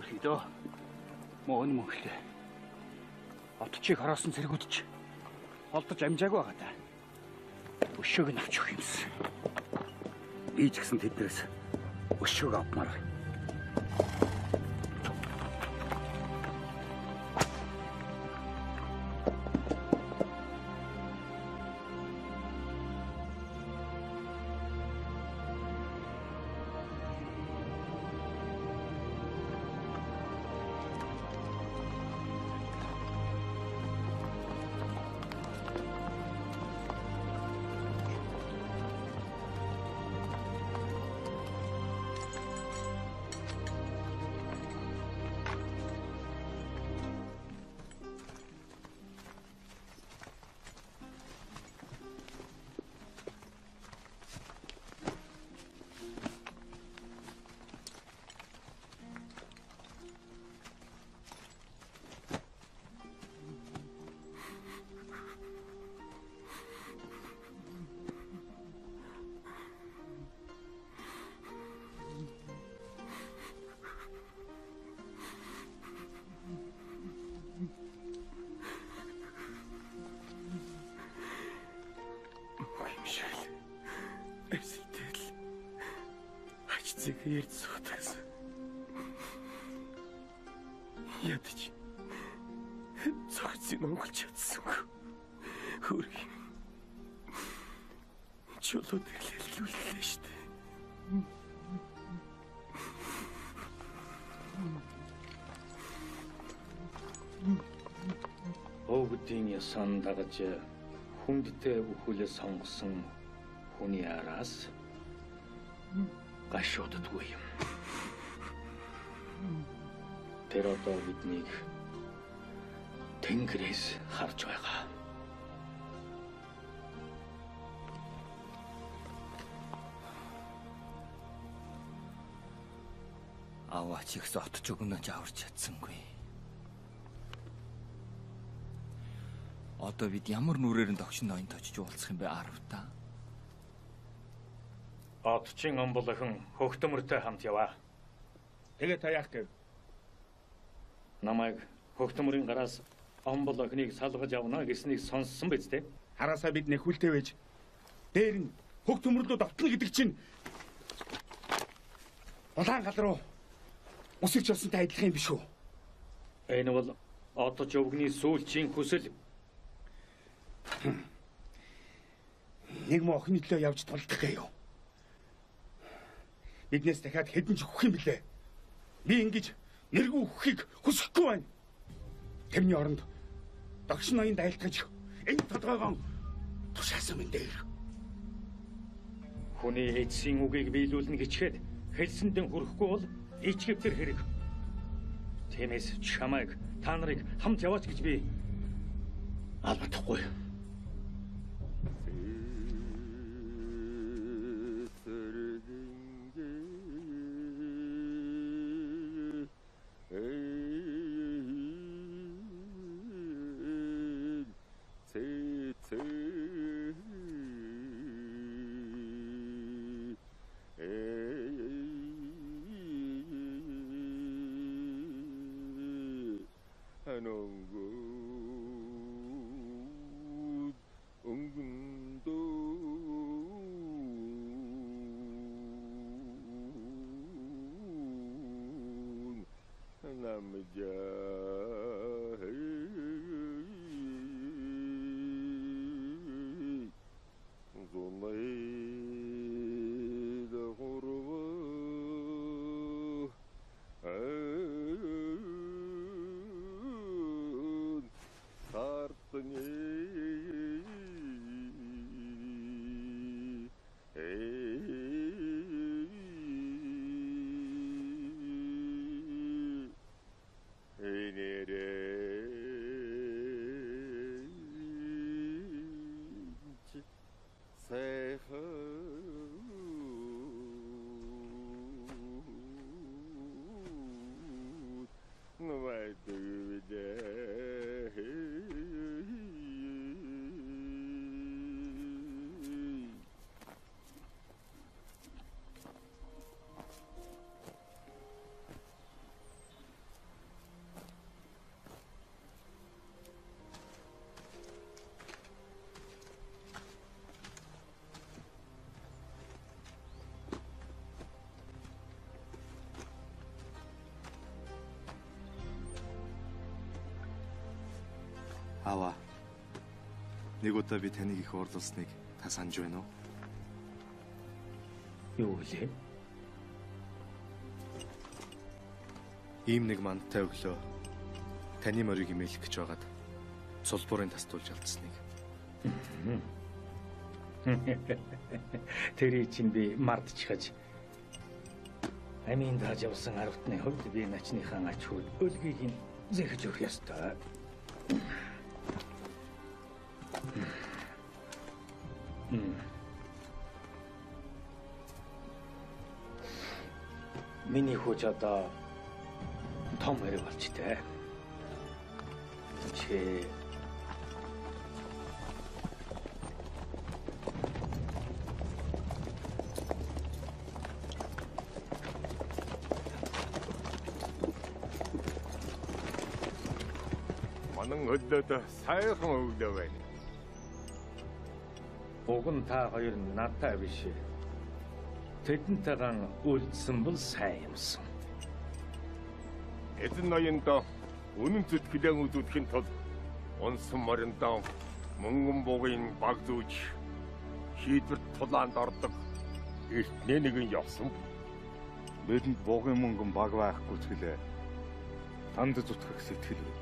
S12: ерөөхдөө мөн мөнхлээ. Отчийг хараасан цэргүүд ч олдож амжаагүй байгаа та. Өшөөг нь авч өгөх юмсан.
S10: Би ч гэсэн тэднээс өшөөг авмаар.
S5: Зэгээрд суудагсан. Ядч. Цогцын онголж чадсангүй. Хөрг. Чулууд хэлэлүүллээ штэ.
S2: Өвгдийн ясан дагаж хүндтэй өхөлөө сонгосон хүний араас гашууддаггүй юм. Тэр одоо биднийг тэнгэрээс харж байгаа.
S14: Аваач их зотж өгнөж аварч чадсангүй. Одоо бид ямар нүрээр нь тогшин ноён точиж уулзах юм бэ арвта?
S2: Отчин омболохон хөхтөмөртэй хамт яваа.
S12: Тэгээ та яах гэв?
S2: Намайг хөхтөмөрийн гараас омболохныг салгаж авна гэснийг сонссон биз дээ.
S12: Хараасаа бид нэхүүлтэй байж. Дээр нь хөхтөмөрлөө давтна гэдэг чинь улаан гал руу усэгч явсантай адилхан юм биш үү?
S2: Энэ бол отч өвгний сүүлчийн хүсэл.
S12: Нэг мо охины төлөө явж тулдах гээё. Биднээс дахиад хэдэн ч өгөх юм блэ? Би ингэж нэргүй өгөхийг хүсэхгүй байна. Тэрний оронд догшин ноёнд айлтгаж энэ толгойгоо тушаасан юм дээр.
S2: Хүний эцсийн үгийг биелүүлнэ гэчихэд хэлсэндэн хүрэхгүй бол ичгэвтер хэрэг. Тиймээс чамайг та нарыг хамт яваач гэж би албадахгүй.
S15: Аваа. Нэг удаа би таныг их орлуулсныг та санаж байна уу?
S2: Юу вэ?
S15: Ийм нэг мандтай өглөө таны морийг имэйлэх гэж байгаад цулбуурын тастуулж алдсныг.
S2: Тэрий чинь би мардчихаж амийн дааж явсан аравтны хувьд би начныхаа ачхууд өлгийг нь зэхэж өгөх ёстой. Миний хүч одоо том хэрэг болж тээ. Чи
S6: Манан өдөөд сайхан өглөө байна.
S2: уг нь та хоёр надтай биш. Тэдэнтэйгэн үлдсэн бол сайн юмсан.
S6: Эзэн ноёндоо үнэн зүтгэлэн үзүүлэхин тулд унсан мориндоо мөнгөн бугын баг зүүж шийдвэрт тулаанд ордог эртний нэгэн явсан.
S12: Бидэнд бугын мөнгөн баг байхгүй ч гэлээ. Танд зүтгэх сэтгэл бий.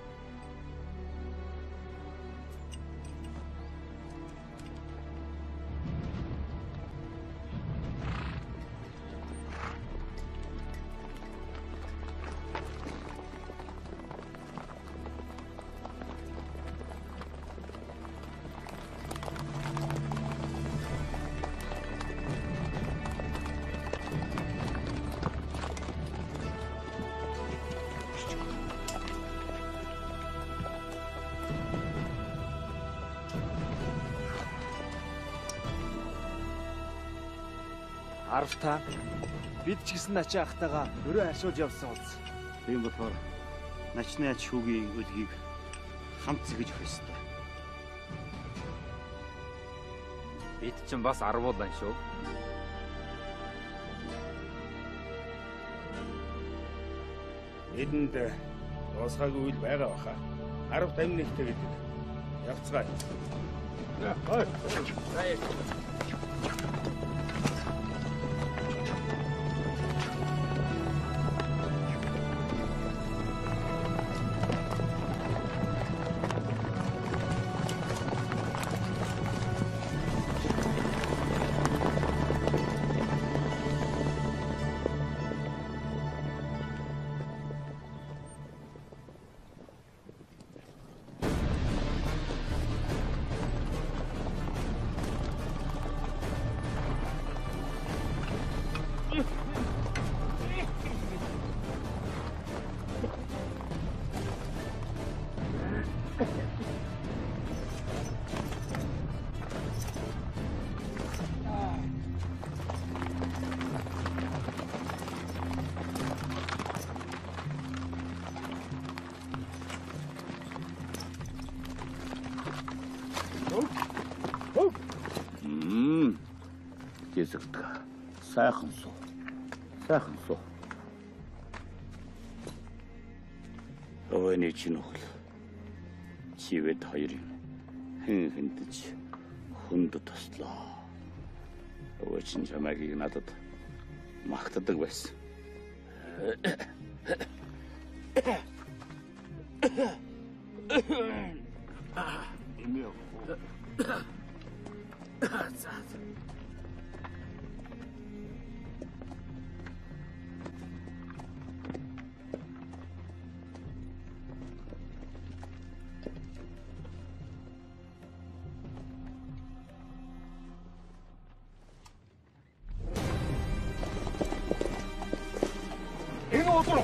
S5: Аравтаа бид ч гэсэн начи ахтайгаа өрөө харшуулж явсан үз.
S3: Тийм болохоор начны ач хүүгийн өлгийг хамт зэгэж өгөх ёстой.
S8: Бид ч бас арвуулан шүү.
S12: Эдэнд дуусгаагүй үйл байгаа баха. Аравт амин нэгтэй гэдэг. Явцгаая. Хай. Хай.
S11: Мм. Гэсэгдэх. Сайхан суу. Сайхан суу. Өвөний чинь үхэл. Чивэд хоёрын хэн хэндэж хүнд тослоо. Өвөө чинь чамайг надад магтдаг байсан.
S3: Эмээ.
S11: За.
S12: Энэ өдөр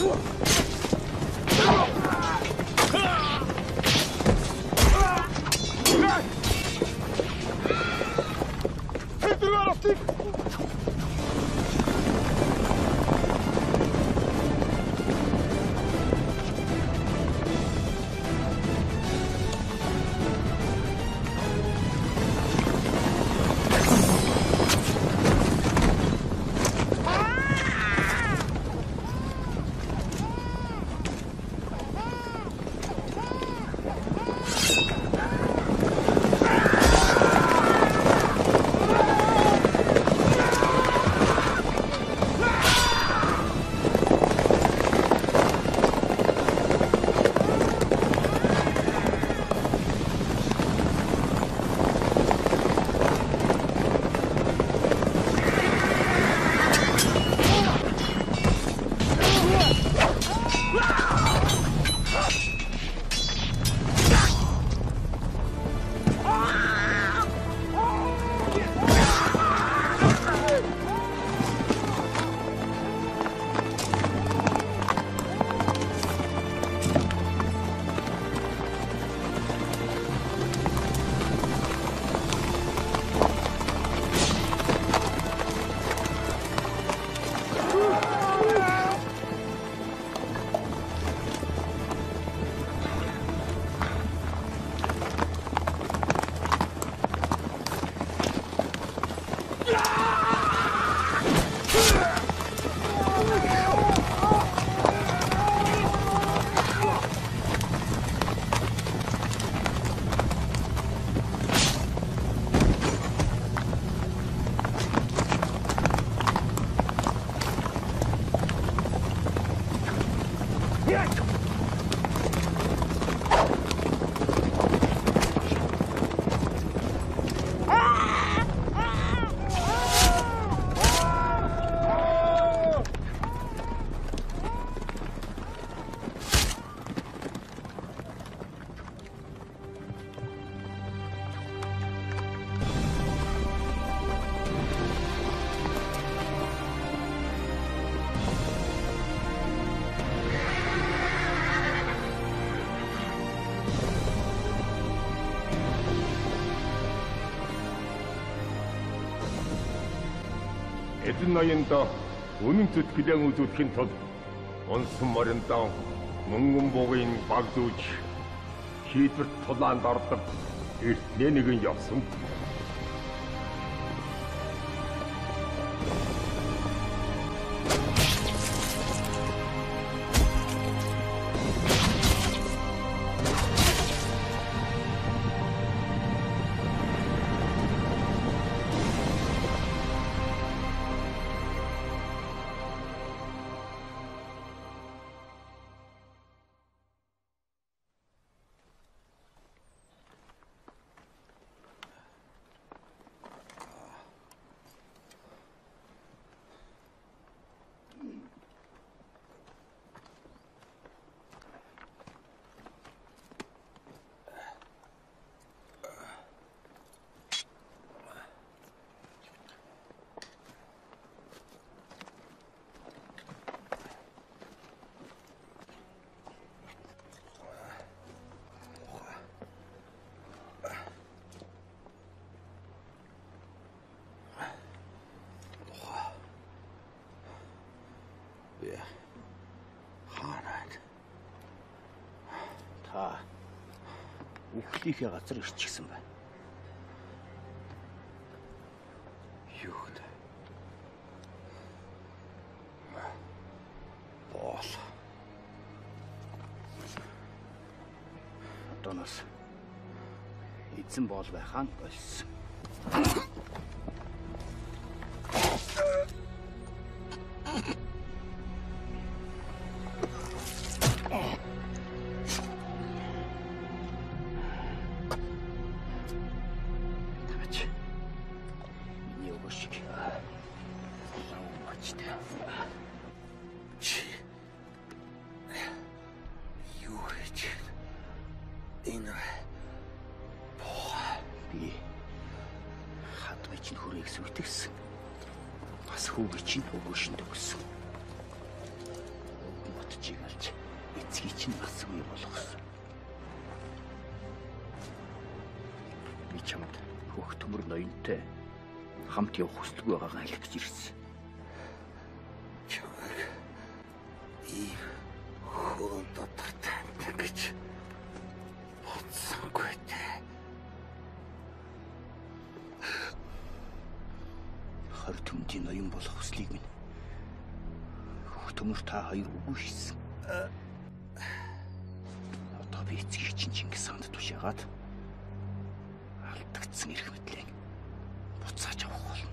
S6: Эзэн ноёндоо үнэн зүтгэлэн үзүүлэхийн тулд унсан морин даан мөнгөн бугын баг зүүж шийдвэрт тулаанд ордог эртний нэгэн явсан.
S3: Та үхлийнхээ газар ирчихсэн байна.
S10: Юу вэ? Боол.
S3: Одооноос эзэн боол байхаа болсон.
S10: чинь бас үе болгосон. Би чамд хөх төмөр ноёнтой хамт явах хүсэлгүй байгаагаа хэлэх гэж ирсэн. Чамайг ийм хөөн дотор тавьдаг гэж бодсонгүй дээ. Хар түмдийн ноён болох хүслийг минь хөх төмөр та хоёр үгүй хийсэн. Одоо би эцгийг чинь Чингис хаанд тушаагаад алдагдсан эрх мэдлийг буцааж авах болно.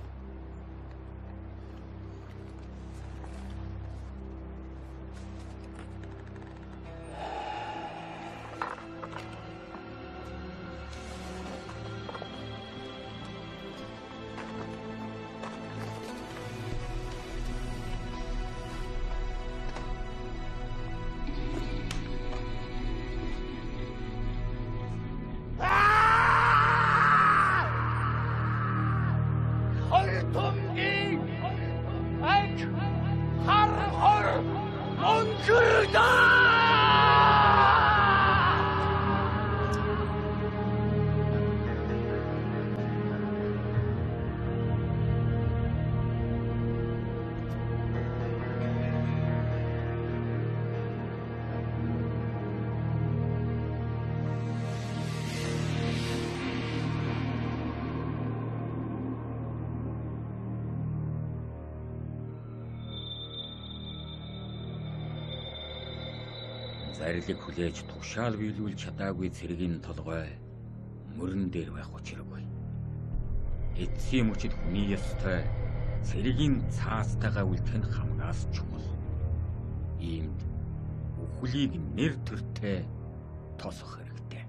S1: Зарилыг хүлээж тушаал биелүүлж чадаагүй цэргийн толгой мөрөн дээр байх учиргүй. Эцсийн мөчид хүний ёстой цэргийн цаастайгаа үлдэх нь хамгаас чухал. Иймд үхлийг нэр төртэй тосох хэрэгтэй.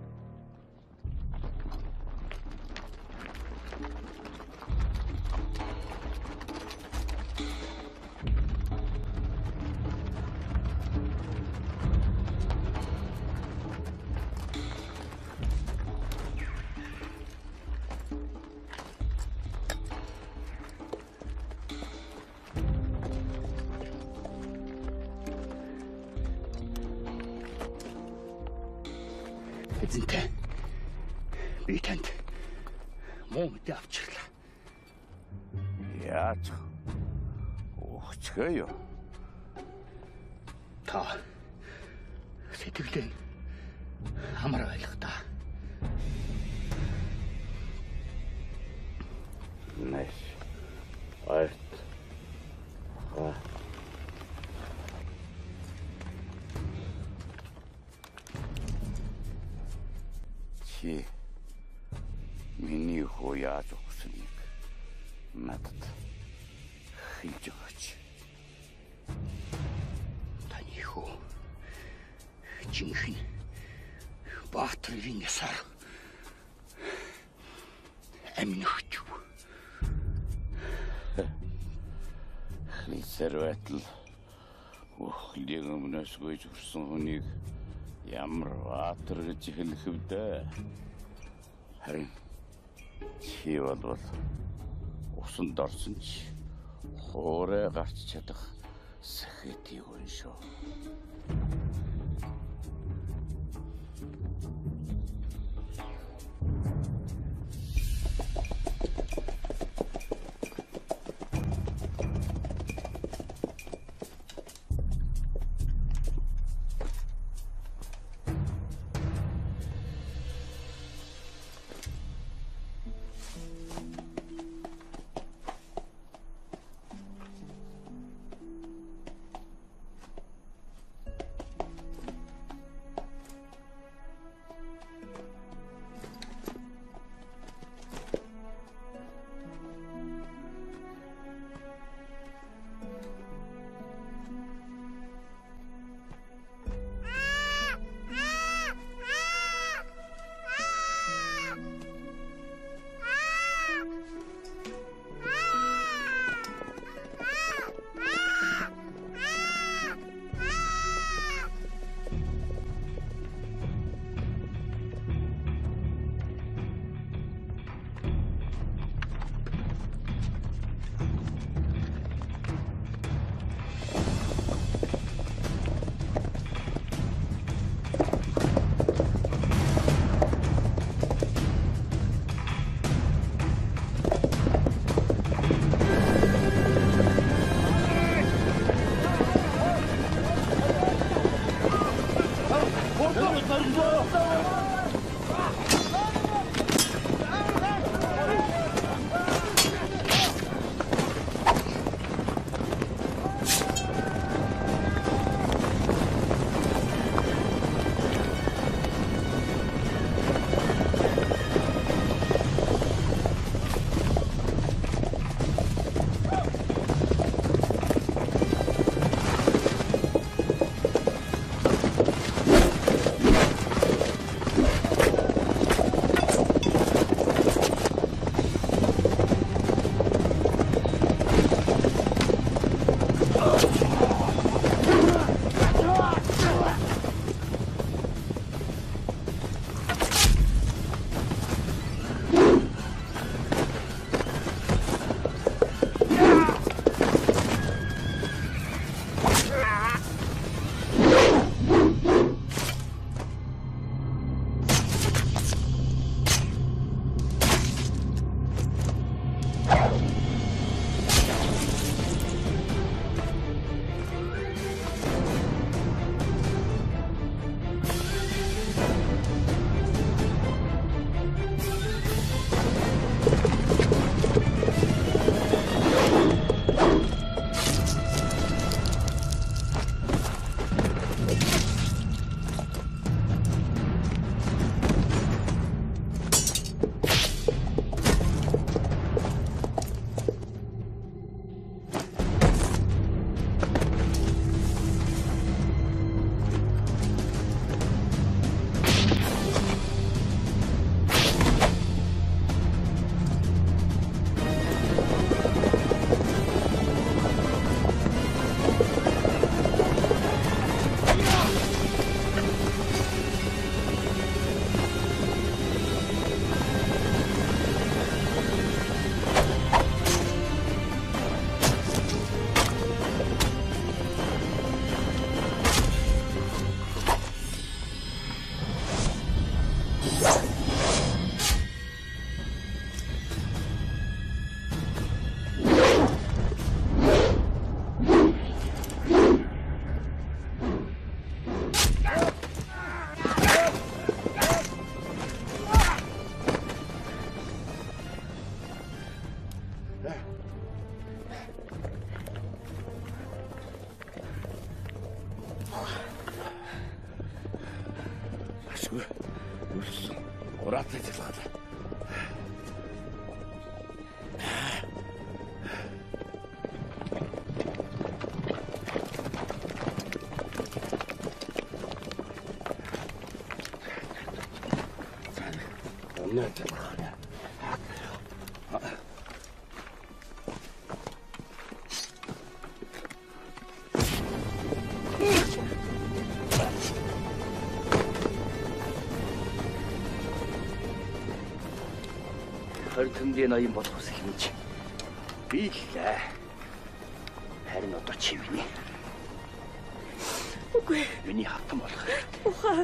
S10: Эзэнтэй би танд муу мэдээ авчихлаа.
S11: Яаж ухчихъя юу?
S10: Та сэтгэлээ амар байлах та.
S11: Нэш. Арт. Ха. Чи миний хөө яаж ухсныг надад хэлж өгөөч.
S10: Таны хөө жинхэнэ Баатрын ясаар аминахч.
S11: Хисэр байтал ухлыг өмнөөс гүйж хүрсэн хүнийг ямар Баатар гэж хэлэх вэ? Харин чи бол усанд орсон ч хоорой гарч чадах сэхэтийг үн шүү.
S10: Хортомдын ноён болох ус хэмж би лээ. Харин одоо чи миний.
S13: Үгүй.
S10: Миний хатан болох.
S13: Ухаа.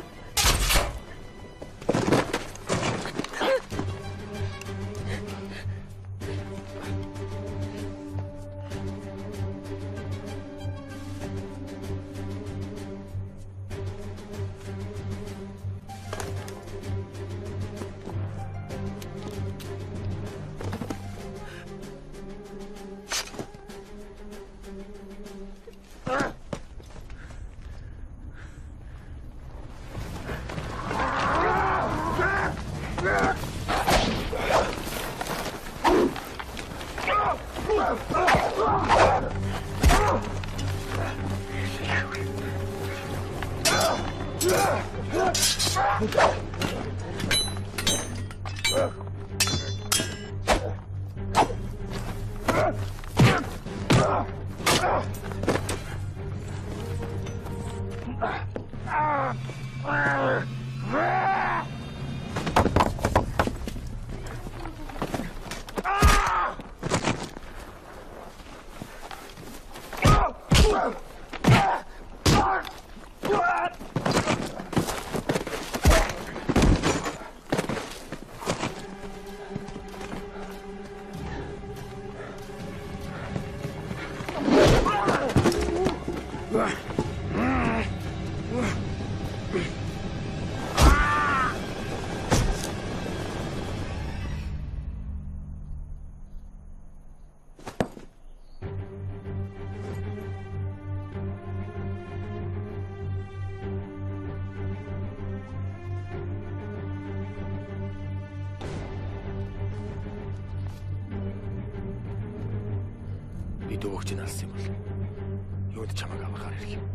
S5: Би дөвөгч нь алсан юм бол юуд чамайг авахаар ирэх юм.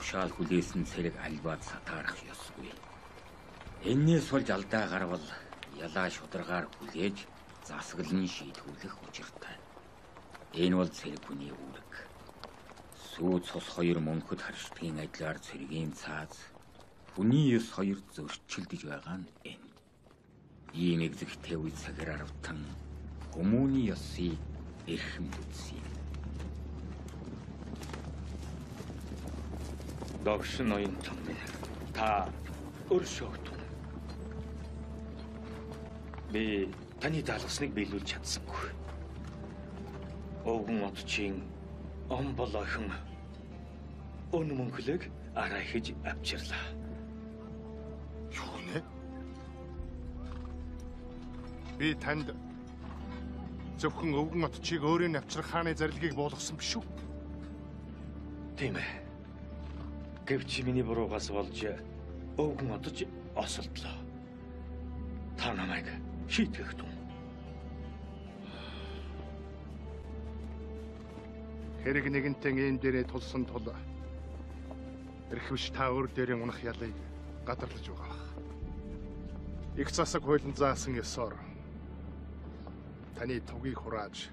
S1: тушаал хүлээсэн цэрэг альбаад сатаарах ёсгүй. Эннээс болж алдаа гарвал ялаа шударгаар хүлээж засаглан шийдвэрлэх учиртай. Энэ бол цэрэг хүний үүрэг. Сүү цус хоёр мөнхөд харшдгийн адилаар цэрэгийн цааз хүний ёс хоёр зөрчилдөж байгаа нь энэ. Ийм экзэгтэй үе цагаар аравтан хүмүүний ёсыг эрхэм үзье.
S2: Догш ноён том та өршөөгд. Би таны даалгасныг биелүүлж чадсангүй. Өвгөн отчийн он болоохон өн мөнхлөг арай хийж авчирлаа.
S12: Юу нэ? Би танд зөвхөн өвгөн отчийг өөрөө навчрах хааны зарилгийг буулгасан биш үү?
S2: Тийм ээ. Гэвч миний буруугаас болж өвгөн отч осолдлоо. Та намайг шийтгэх тун.
S12: Хэрэг нэгэнтэн энэ дээрээ тулсан тул эрхвч та өөр дээрээ унах ялыг гадарлаж байгаа. Их засаг хуулийн заасан ёсоор таны тугийг хурааж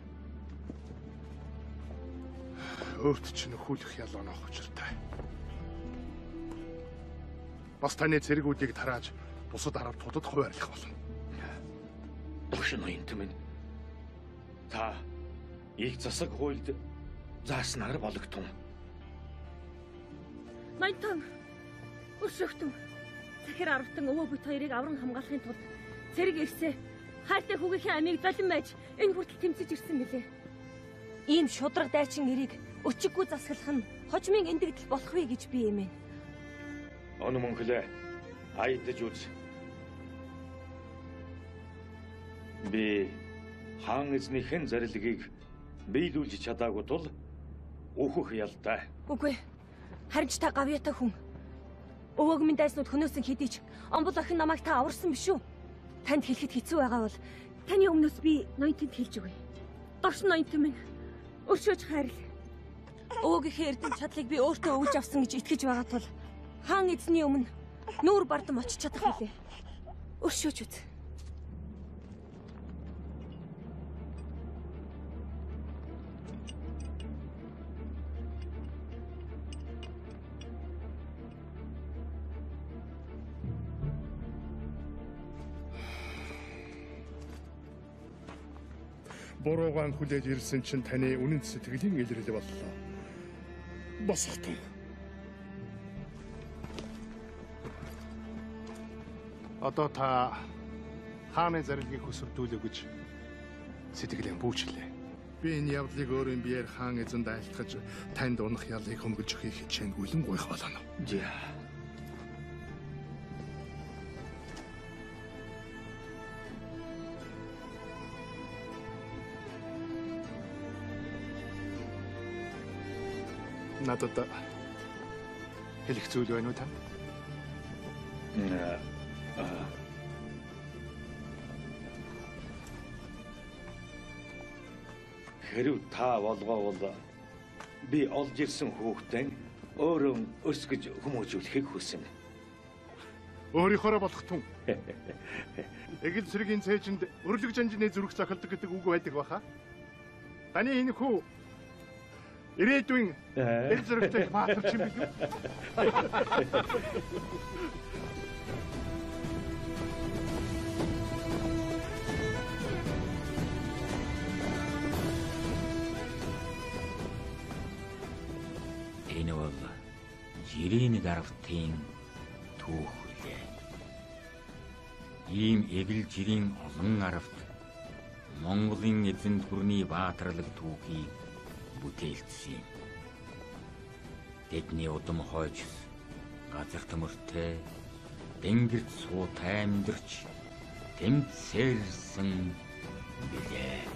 S12: өөрт ч нөхүүлэх ял оноох учиртай. Бас таны цэргүүдийг тарааж бусад арга тулд хуваарлах болно.
S2: Догш ноён том та их засаг хуульд зааснаар болготун.
S9: Ноён өршөөгтөн. Захир аравтан өвөө бүт хоёрыг авран хамгаалахын тулд цэрэг ирсээ. Хайртай хүүгийнхээ амийг залин байж энэ хүртэл тэмцэж ирсэн билээ. Ийм шудраг дайчин нэрийг өчиггүй засаглах нь хожмын эндэгдэл болох вэ гэж би эмээн.
S2: Он мөнхлөө айдаж үз. Би хаан эзнийхэн зарилгийг биелүүлж чадаагүй тул өөхөх ялтай.
S9: Үгүй. Харин ч та гавьяатай хүн. Өвөөг минь дайснууд хөнөөсөн хэдий ч омбол охин намайг та аварсан биш үү? Танд хэлэхэд хэцүү байгаа бол таны өмнөөс би ноёнтод хэлж өгье. Догш ноёнт минь өршөөж хайрл. Өвөөгийнхээ эрдэм чадлыг би өөртөө өгж авсан гэж итгэж байгаа тул хаан эзний өмнө нүүр бардам очиж чадах билээ. Өршөөж үз.
S12: Буруугаан хүлээж ирсэн чинь таны үнэн сэтгэлийн илрэл боллоо. Босготон. Одоо та хааны зарилгийг хөсөрдүүлэх гэж сэтгэлээ бүүчлээ. Би энэ явдлыг өөрийн биеэр хаан эзэнд айлтгаж танд унах ялыг хөнгөлж өгөхийг хичээнгүйлэн гуйх болно.
S2: За.
S12: Надад хэлэх зүйл байна уу танд?
S2: Аа. Хэрв та болгоовол би олж ирсэн хүүхдэн өөрөө өсгөж хүмүүжүүлэхийг хүснэ.
S12: Өөрийнхөө болох тун. Эгэл цэргийн цээжинд өрлөг жанжны зүрх цохилдог гэдэг үг байдаг баха. Таны энэ хүү ирээдүйн эл зэрэгтэй маатарч юм билүү?
S1: Энэ бол жирийн гарвтын түүх үлээ. Ийм эгэл жирийн олон аравт Монголын эзэн төрний баатарлаг түүхийг бүтээлсэн юм. Тэдний удам хойж газар төмөртэй дэнгэрт суутай амьдарч тэмцээрсэн билээ.